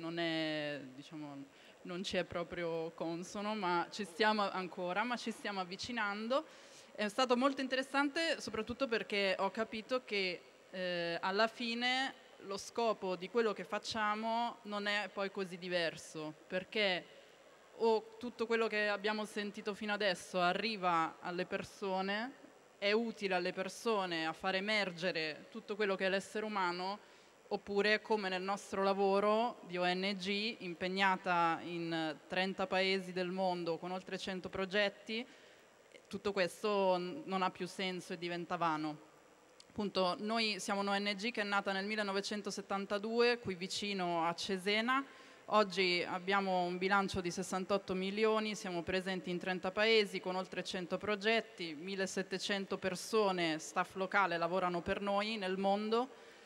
non ci è proprio consono, ma ci stiamo avvicinando. È stato molto interessante soprattutto perché ho capito che alla fine lo scopo di quello che facciamo non è poi così diverso, perché o tutto quello che abbiamo sentito fino adesso arriva alle persone, è utile alle persone a far emergere tutto quello che è l'essere umano, oppure come nel nostro lavoro di ONG impegnata in 30 paesi del mondo con oltre 100 progetti, tutto questo non ha più senso e diventa vano. Appunto, noi siamo un'ONG che è nata nel 1972 qui vicino a Cesena. Oggi abbiamo un bilancio di 68 milioni, siamo presenti in 30 paesi con oltre 100 progetti, 1700 persone, staff locale lavorano per noi nel mondo.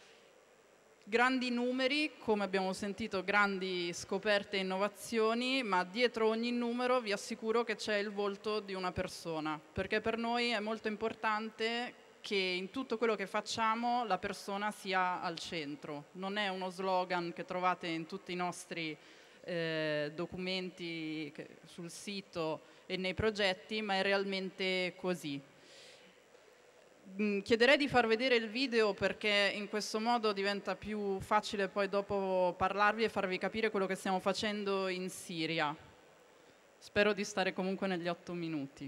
Grandi numeri, come abbiamo sentito, grandi scoperte e innovazioni, ma dietro ogni numero vi assicuro che c'è il volto di una persona, perché per noi è molto importante che in tutto quello che facciamo la persona sia al centro. Non è uno slogan che trovate in tutti i nostri documenti sul sito e nei progetti, ma è realmente così. Chiederei di far vedere il video perché in questo modo diventa più facile poi dopo parlarvi e farvi capire quello che stiamo facendo in Siria. Spero di stare comunque negli 8 minuti.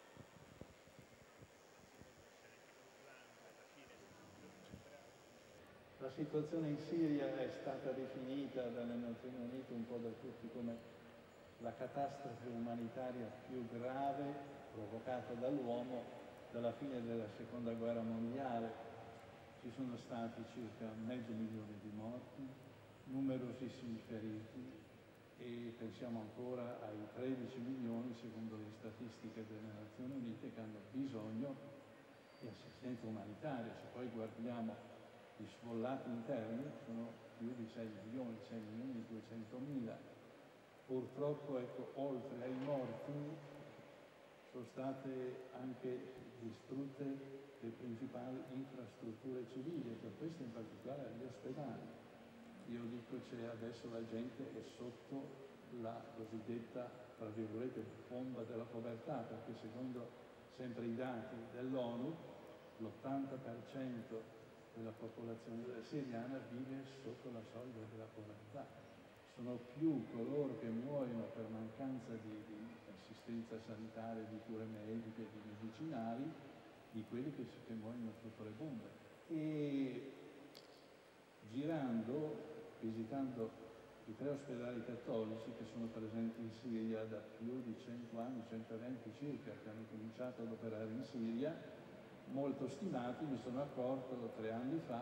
La situazione in Siria è stata definita dalle Nazioni Unite un po' da tutti come la catastrofe umanitaria più grave provocata dall'uomo dalla fine della Seconda Guerra Mondiale. Ci sono stati circa 500.000 di morti, numerosissimi feriti e pensiamo ancora ai 13 milioni, secondo le statistiche delle Nazioni Unite, che hanno bisogno di assistenza umanitaria. Se poi guardiamo gli sfollati interni sono più di 6 milioni e 200.000. Purtroppo, ecco, oltre ai morti sono state anche distrutte le principali infrastrutture civili, e per questo in particolare gli ospedali. Io dico c'è adesso la gente è sotto la cosiddetta, tra virgolette, bomba della povertà, perché secondo sempre i dati dell'ONU l'80% della popolazione siriana vive sotto la soglia della povertà. Sono più coloro che muoiono per mancanza di assistenza sanitaria, di cure mediche, di medicinali, di quelli che muoiono sotto le bombe. E girando, visitando i 3 ospedali cattolici che sono presenti in Siria da più di 100 anni, 120 circa, che hanno cominciato ad operare in Siria, molto stimati. Mi sono accorto 3 anni fa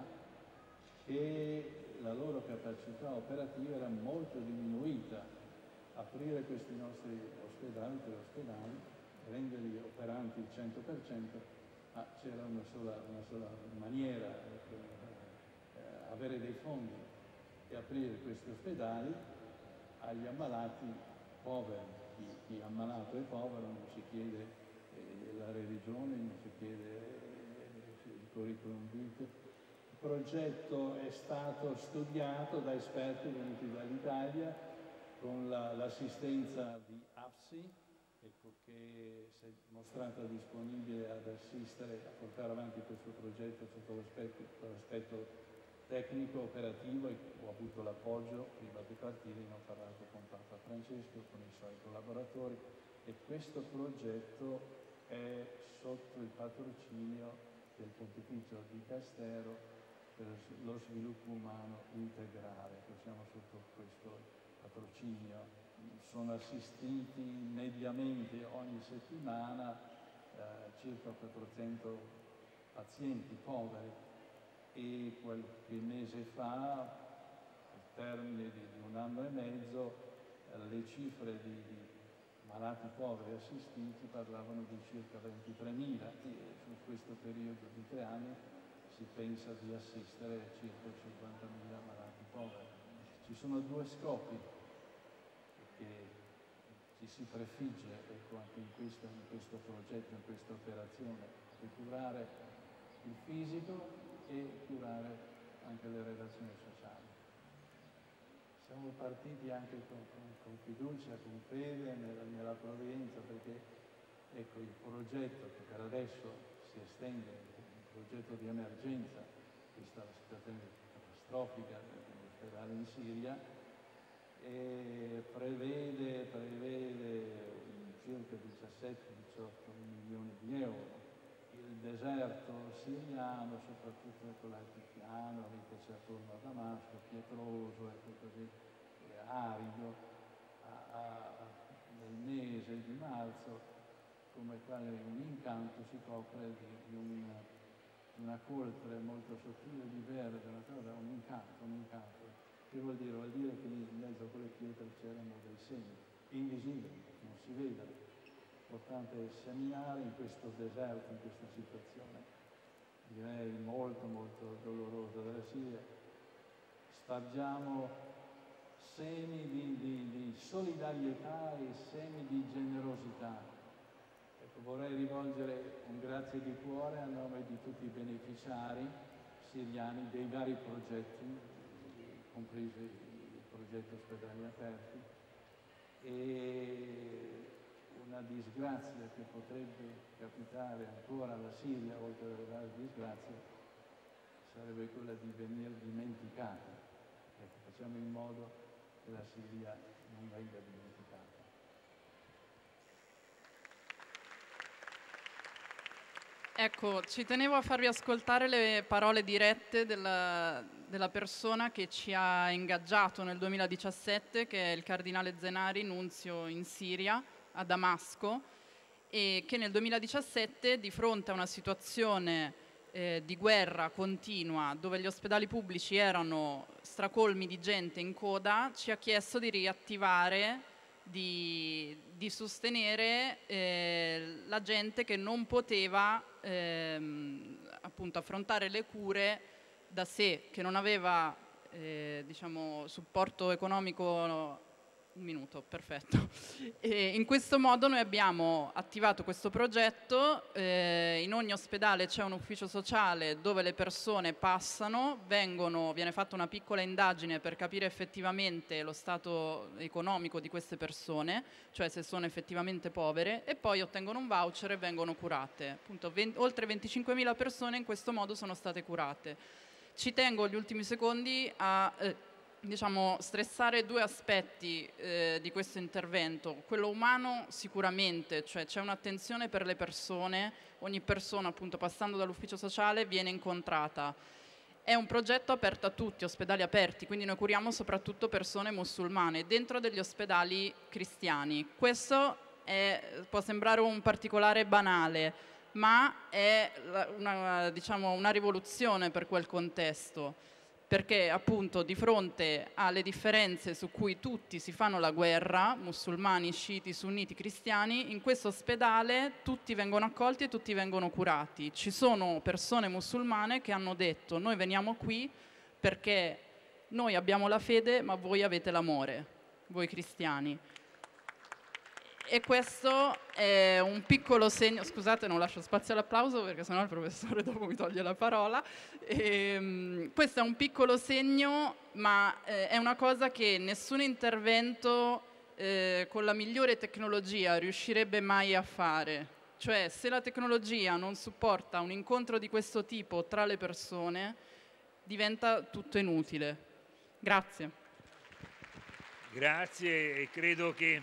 che la loro capacità operativa era molto diminuita. Aprire questi nostri ospedali, 3 ospedali, renderli operanti il 100%, ma c'era una sola maniera, avere dei fondi e aprire questi ospedali agli ammalati poveri. Chi è ammalato è povero, non si chiede la religione, non si chiede il curriculum vitae. Il progetto è stato studiato da esperti venuti dall'Italia con l'assistenza di AFSI, ecco, che si è mostrata disponibile ad assistere, a portare avanti questo progetto sotto l'aspetto tecnico, operativo, e ho avuto l'appoggio, prima di partire, ne ho parlato con Papa Francesco, con i suoi collaboratori, e questo progetto è sotto il patrocinio del Pontificio Dicastero per lo sviluppo umano integrale, che siamo sotto questo patrocinio. Sono assistiti mediamente ogni settimana circa 400 pazienti poveri, e qualche mese fa, al termine di 1 anno e mezzo, le cifre di malati poveri assistiti parlavano di circa 23.000, e su questo periodo di 3 anni si pensa di assistere circa 50.000 malati poveri. Ci sono 2 scopi che ci si prefigge, ecco, anche in questo progetto, in questa operazione, di curare il fisico e curare anche le relazioni sociali. Siamo partiti anche con fiducia, con fede nella provvidenza, perché ecco, il progetto che per adesso si estende, il progetto di emergenza, vista la situazione catastrofica dell'ospedale in Siria, prevede circa 17-18 milioni di euro. Il deserto siriano, soprattutto con l'altipiano lì che c'è attorno a Damasco, pietroso e così, arido, nel mese di marzo, come quale un incanto, si copre di una coltre molto sottile di verde, una cosa, un incanto. Che vuol dire? Vuol dire che in mezzo a quelle pietre c'erano dei segni invisibili, non si vedono. Importante seminare in questo deserto, in questa situazione, direi molto molto dolorosa della Siria. Spargiamo semi di solidarietà e semi di generosità. Ecco, vorrei rivolgere un grazie di cuore a nome di tutti i beneficiari siriani dei vari progetti, compresi il progetto Ospedali Aperti, e una disgrazia che potrebbe capitare ancora alla Siria, oltre alle varie disgrazie, sarebbe quella di venire dimenticata. Ecco, facciamo in modo che la Siria non venga dimenticata. Ecco, ci tenevo a farvi ascoltare le parole dirette della persona che ci ha ingaggiato nel 2017, che è il cardinale Zenari, nunzio in Siria, a Damasco, e che nel 2017, di fronte a una situazione di guerra continua, dove gli ospedali pubblici erano stracolmi di gente in coda, ci ha chiesto di riattivare, di sostenere la gente che non poteva appunto affrontare le cure da sé, che non aveva diciamo, supporto economico. Un minuto, perfetto. E in questo modo noi abbiamo attivato questo progetto. In ogni ospedale c'è un ufficio sociale dove le persone passano, viene fatta una piccola indagine per capire effettivamente lo stato economico di queste persone, cioè se sono effettivamente povere, e poi ottengono un voucher e vengono curate. Appunto, oltre 25.000 persone in questo modo sono state curate. Ci tengo agli ultimi secondi a diciamo, stressare 2 aspetti di questo intervento. Quello umano sicuramente, cioè c'è un'attenzione per le persone, ogni persona appunto passando dall'ufficio sociale viene incontrata, è un progetto aperto a tutti, ospedali aperti, quindi noi curiamo soprattutto persone musulmane dentro degli ospedali cristiani. Questo può sembrare un particolare banale, ma è diciamo, una rivoluzione per quel contesto, perché appunto di fronte alle differenze su cui tutti si fanno la guerra, musulmani, sciiti, sunniti, cristiani, in questo ospedale tutti vengono accolti e tutti vengono curati. Ci sono persone musulmane che hanno detto: noi veniamo qui perché noi abbiamo la fede ma voi avete l'amore, voi cristiani. E questo è un piccolo segno, scusate non lascio spazio all'applauso perché sennò il professore dopo mi toglie la parola. Questo è un piccolo segno, ma è una cosa che nessun intervento con la migliore tecnologia riuscirebbe mai a fare. Cioè, se la tecnologia non supporta un incontro di questo tipo tra le persone, diventa tutto inutile. Grazie. Grazie, e credo che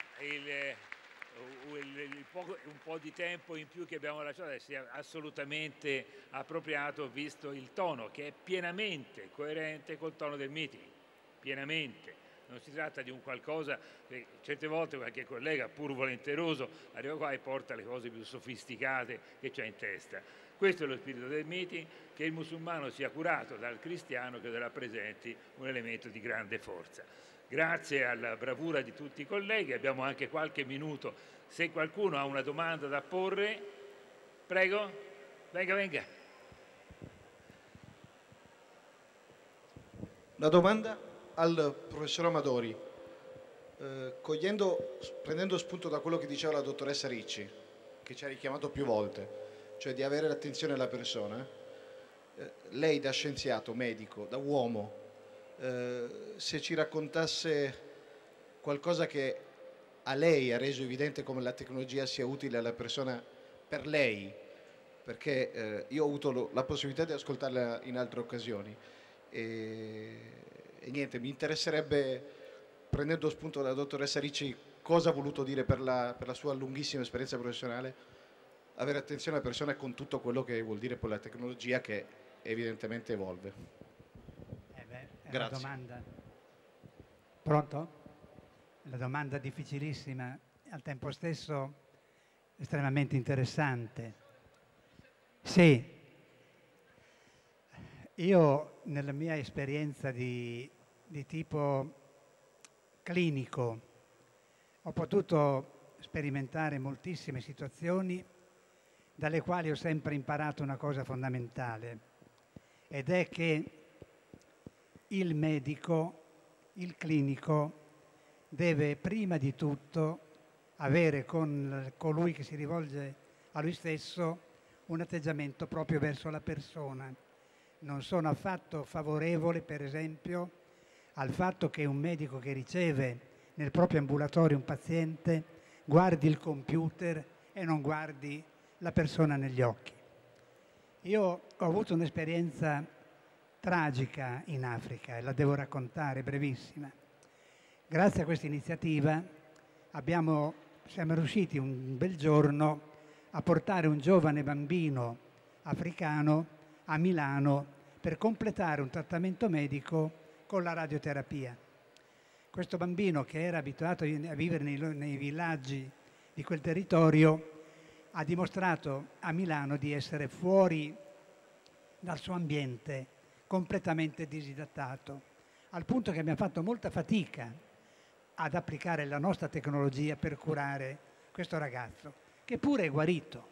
un po' di tempo in più che abbiamo lasciato sia assolutamente appropriato, visto il tono che è pienamente coerente col tono del meeting, pienamente. Non si tratta di un qualcosa che certe volte qualche collega, pur volenteroso, arriva qua e porta le cose più sofisticate che c'è in testa. Questo è lo spirito del meeting, che il musulmano sia curato dal cristiano che rappresenti un elemento di grande forza. Grazie alla bravura di tutti i colleghi, abbiamo anche qualche minuto. Se qualcuno ha una domanda da porre, prego, venga. Una domanda al professor Amadori, prendendo spunto da quello che diceva la dottoressa Ricci, che ci ha richiamato più volte, cioè di avere l'attenzione alla persona. Lei da scienziato, medico, da uomo, se ci raccontasse qualcosa che a lei ha reso evidente come la tecnologia sia utile alla persona per lei, perché io ho avuto la possibilità di ascoltarla in altre occasioni e niente, mi interesserebbe, prendendo spunto dalla dottoressa Ricci, cosa ha voluto dire per la sua lunghissima esperienza professionale avere attenzione alla persona con tutto quello che vuol dire poi la tecnologia che evidentemente evolve. Una domanda. Pronto? Una domanda difficilissima, al tempo stesso estremamente interessante. Sì, io nella mia esperienza di tipo clinico ho potuto sperimentare moltissime situazioni dalle quali ho sempre imparato una cosa fondamentale, ed è che il medico, il clinico, deve prima di tutto avere con colui che si rivolge a lui stesso un atteggiamento proprio verso la persona. Non sono affatto favorevole, per esempio, al fatto che un medico che riceve nel proprio ambulatorio un paziente guardi il computer e non guardi la persona negli occhi. Io ho avuto un'esperienza tragica in Africa e la devo raccontare, brevissima. Grazie a questa iniziativa siamo riusciti un bel giorno a portare un giovane bambino africano a Milano per completare un trattamento medico con la radioterapia. Questo bambino, che era abituato a vivere nei villaggi di quel territorio, ha dimostrato a Milano di essere fuori dal suo ambiente, completamente disadattato, al punto che abbiamo fatto molta fatica ad applicare la nostra tecnologia per curare questo ragazzo, che pure è guarito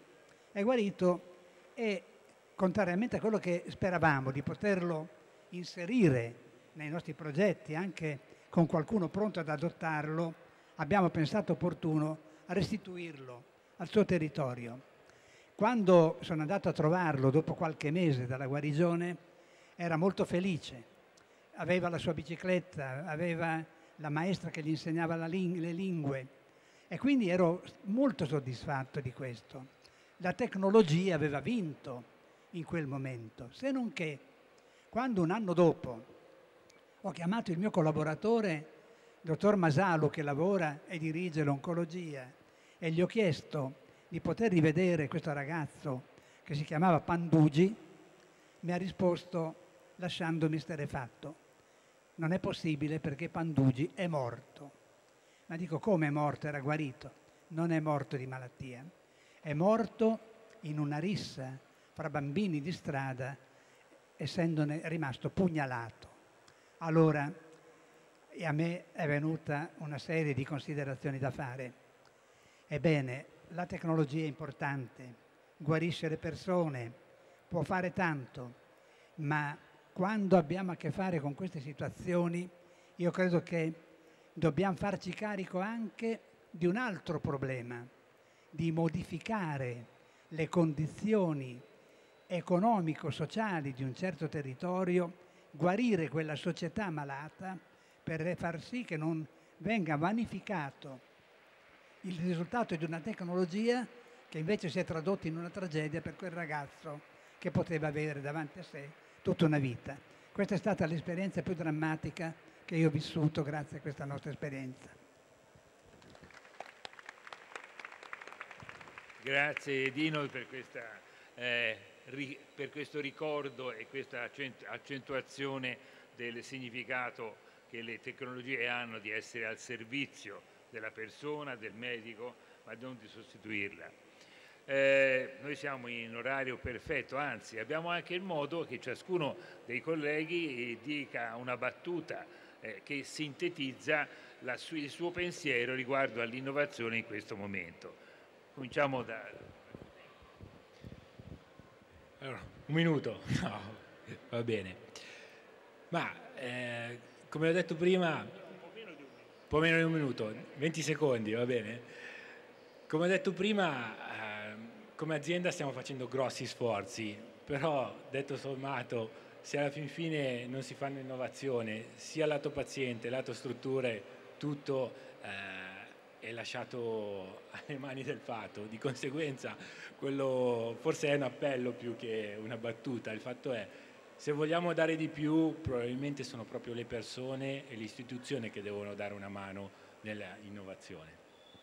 e, contrariamente a quello che speravamo di poterlo inserire nei nostri progetti, anche con qualcuno pronto ad adottarlo, abbiamo pensato opportuno a restituirlo al suo territorio. Quando sono andato a trovarlo dopo qualche mese dalla guarigione, era molto felice, aveva la sua bicicletta, aveva la maestra che gli insegnava le lingue e quindi ero molto soddisfatto di questo. La tecnologia aveva vinto in quel momento, se non che quando un anno dopo ho chiamato il mio collaboratore, il dottor Masalo, che lavora e dirige l'oncologia, e gli ho chiesto di poter rivedere questo ragazzo che si chiamava Pandugi, mi ha risposto: lasciandomi esterrefatto. Non è possibile perché Pandugi è morto. Ma dico, come è morto? Era guarito. Non è morto di malattia. È morto in una rissa fra bambini di strada, essendone rimasto pugnalato. Allora, a me è venuta una serie di considerazioni da fare. Ebbene, la tecnologia è importante, guarisce le persone, può fare tanto, ma quando abbiamo a che fare con queste situazioni, io credo che dobbiamo farci carico anche di un altro problema, di modificare le condizioni economico-sociali di un certo territorio, guarire quella società malata per far sì che non venga vanificato il risultato di una tecnologia che invece si è tradotta in una tragedia per quel ragazzo che poteva avere davanti a sé tutta una vita. Questa è stata l'esperienza più drammatica che io ho vissuto grazie a questa nostra esperienza. Grazie Dino per questo ricordo e questa accentuazione del significato che le tecnologie hanno di essere al servizio della persona, del medico, ma non di sostituirla. Noi siamo in orario perfetto, anzi abbiamo anche il modo che ciascuno dei colleghi dica una battuta che sintetizza il suo pensiero riguardo all'innovazione in questo momento. Cominciamo da... Allora, un minuto? No, va bene. Ma come ho detto prima, un po' meno di un minuto, 20 secondi, va bene? Come ho detto prima, come azienda stiamo facendo grossi sforzi, però detto sommato, se alla fin fine non si fanno innovazione, sia lato paziente, lato strutture, tutto è lasciato alle mani del fato. Di conseguenza, quello forse è un appello più che una battuta. Il fatto è, se vogliamo dare di più, probabilmente sono proprio le persone e l'istituzione che devono dare una mano nella innovazione.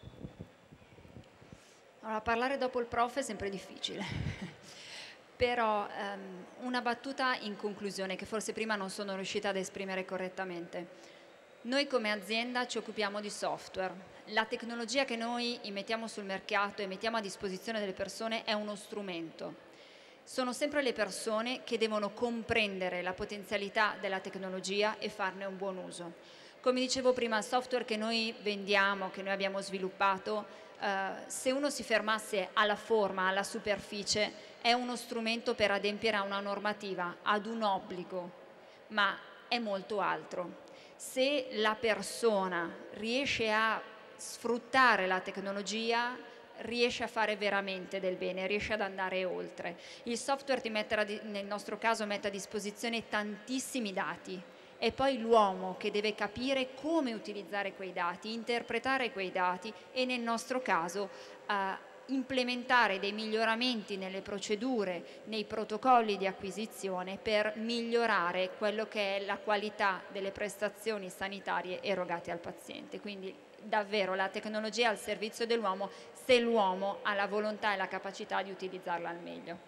Allora, parlare dopo il prof è sempre difficile, però una battuta in conclusione che forse prima non sono riuscita ad esprimere correttamente. Noi come azienda ci occupiamo di software. La tecnologia che noi mettiamo sul mercato e mettiamo a disposizione delle persone è uno strumento. Sono sempre le persone che devono comprendere la potenzialità della tecnologia e farne un buon uso. Come dicevo prima, il software che noi vendiamo, che noi abbiamo sviluppato, se uno si fermasse alla forma, alla superficie, è uno strumento per adempiere a una normativa, ad un obbligo, ma è molto altro. Se la persona riesce a sfruttare la tecnologia, riesce a fare veramente del bene, riesce ad andare oltre. Il software nel nostro caso mette a disposizione tantissimi dati, è poi l'uomo che deve capire come utilizzare quei dati, interpretare quei dati e nel nostro caso implementare dei miglioramenti nelle procedure, nei protocolli di acquisizione per migliorare quello che è la qualità delle prestazioni sanitarie erogate al paziente. Quindi davvero la tecnologia è al servizio dell'uomo se l'uomo ha la volontà e la capacità di utilizzarla al meglio.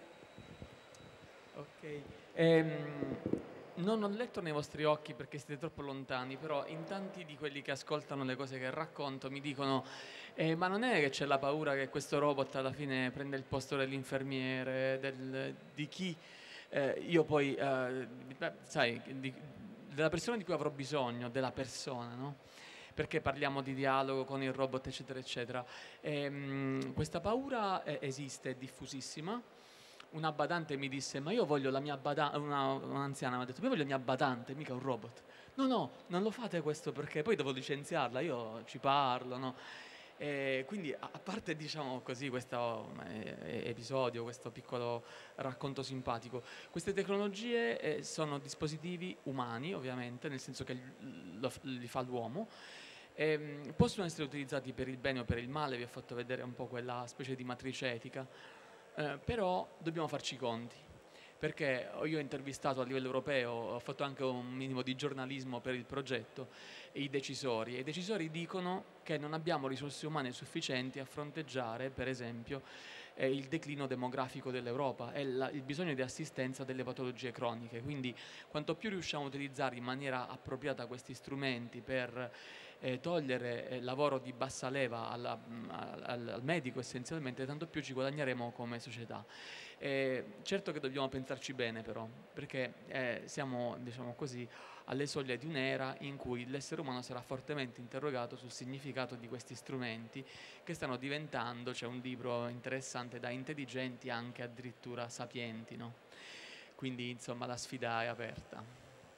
Ok. Non ho letto nei vostri occhi perché siete troppo lontani, però in tanti di quelli che ascoltano le cose che racconto mi dicono ma non è che c'è la paura che questo robot alla fine prenda il posto dell'infermiere, di chi io poi, sai, della persona di cui avrò bisogno, della persona, no? Perché parliamo di dialogo con il robot, eccetera, eccetera. Questa paura esiste, è diffusissima. Una badante mi disse, ma io voglio la mia badante, un'anziana mi ha detto, io voglio la mia badante, mica un robot. No, non lo fate questo perché poi devo licenziarla, io ci parlo, no? Quindi a parte diciamo così questo episodio, questo piccolo racconto simpatico, queste tecnologie sono dispositivi umani ovviamente, nel senso che li fa l'uomo, possono essere utilizzati per il bene o per il male, vi ho fatto vedere un po' quella specie di matrice etica. Però dobbiamo farci i conti, perché io ho intervistato a livello europeo, ho fatto anche un minimo di giornalismo per il progetto, i decisori dicono che non abbiamo risorse umane sufficienti a fronteggiare, per esempio, il declino demografico dell'Europa e il bisogno di assistenza delle patologie croniche. Quindi quanto più riusciamo a utilizzare in maniera appropriata questi strumenti per togliere lavoro di bassa leva al medico essenzialmente, tanto più ci guadagneremo come società. Certo che dobbiamo pensarci bene però, perché siamo, diciamo così, alle soglie di un'era in cui l'essere umano sarà fortemente interrogato sul significato di questi strumenti che stanno diventando, c'è un libro interessante, da intelligenti anche addirittura sapienti, no? Quindi insomma la sfida è aperta.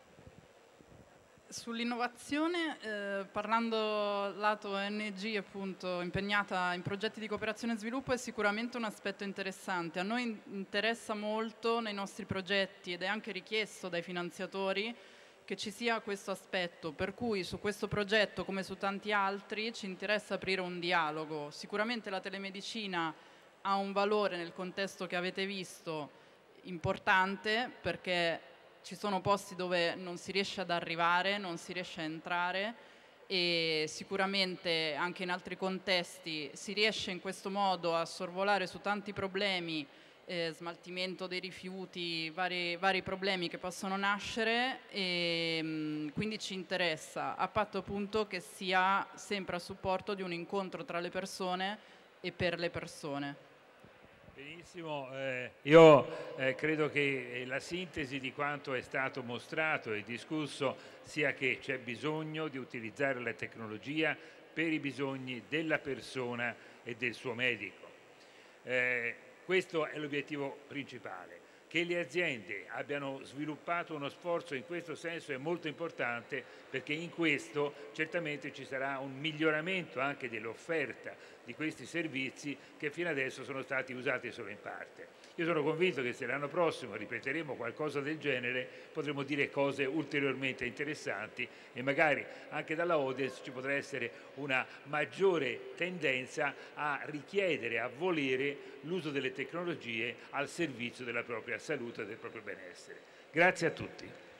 Sull'innovazione, parlando lato ONG appunto impegnata in progetti di cooperazione e sviluppo, è sicuramente un aspetto interessante. A noi interessa molto nei nostri progetti ed è anche richiesto dai finanziatori che ci sia questo aspetto, per cui su questo progetto come su tanti altri ci interessa aprire un dialogo. Sicuramente la telemedicina ha un valore nel contesto che avete visto importante, perché ci sono posti dove non si riesce ad arrivare, non si riesce a entrare, e sicuramente anche in altri contesti si riesce in questo modo a sorvolare su tanti problemi, smaltimento dei rifiuti, vari problemi che possono nascere, e quindi ci interessa, a patto appunto che sia sempre a supporto di un incontro tra le persone e per le persone. Benissimo, io credo che la sintesi di quanto è stato mostrato e discusso sia che c'è bisogno di utilizzare la tecnologia per i bisogni della persona e del suo medico. Questo è l'obiettivo principale. Che le aziende abbiano sviluppato uno sforzo in questo senso è molto importante, perché in questo certamente ci sarà un miglioramento anche dell'offerta di questi servizi che fino adesso sono stati usati solo in parte. Io sono convinto che se l'anno prossimo ripeteremo qualcosa del genere potremo dire cose ulteriormente interessanti e magari anche dalla Audience ci potrà essere una maggiore tendenza a richiedere, a volere l'uso delle tecnologie al servizio della propria salute e del proprio benessere. Grazie a tutti.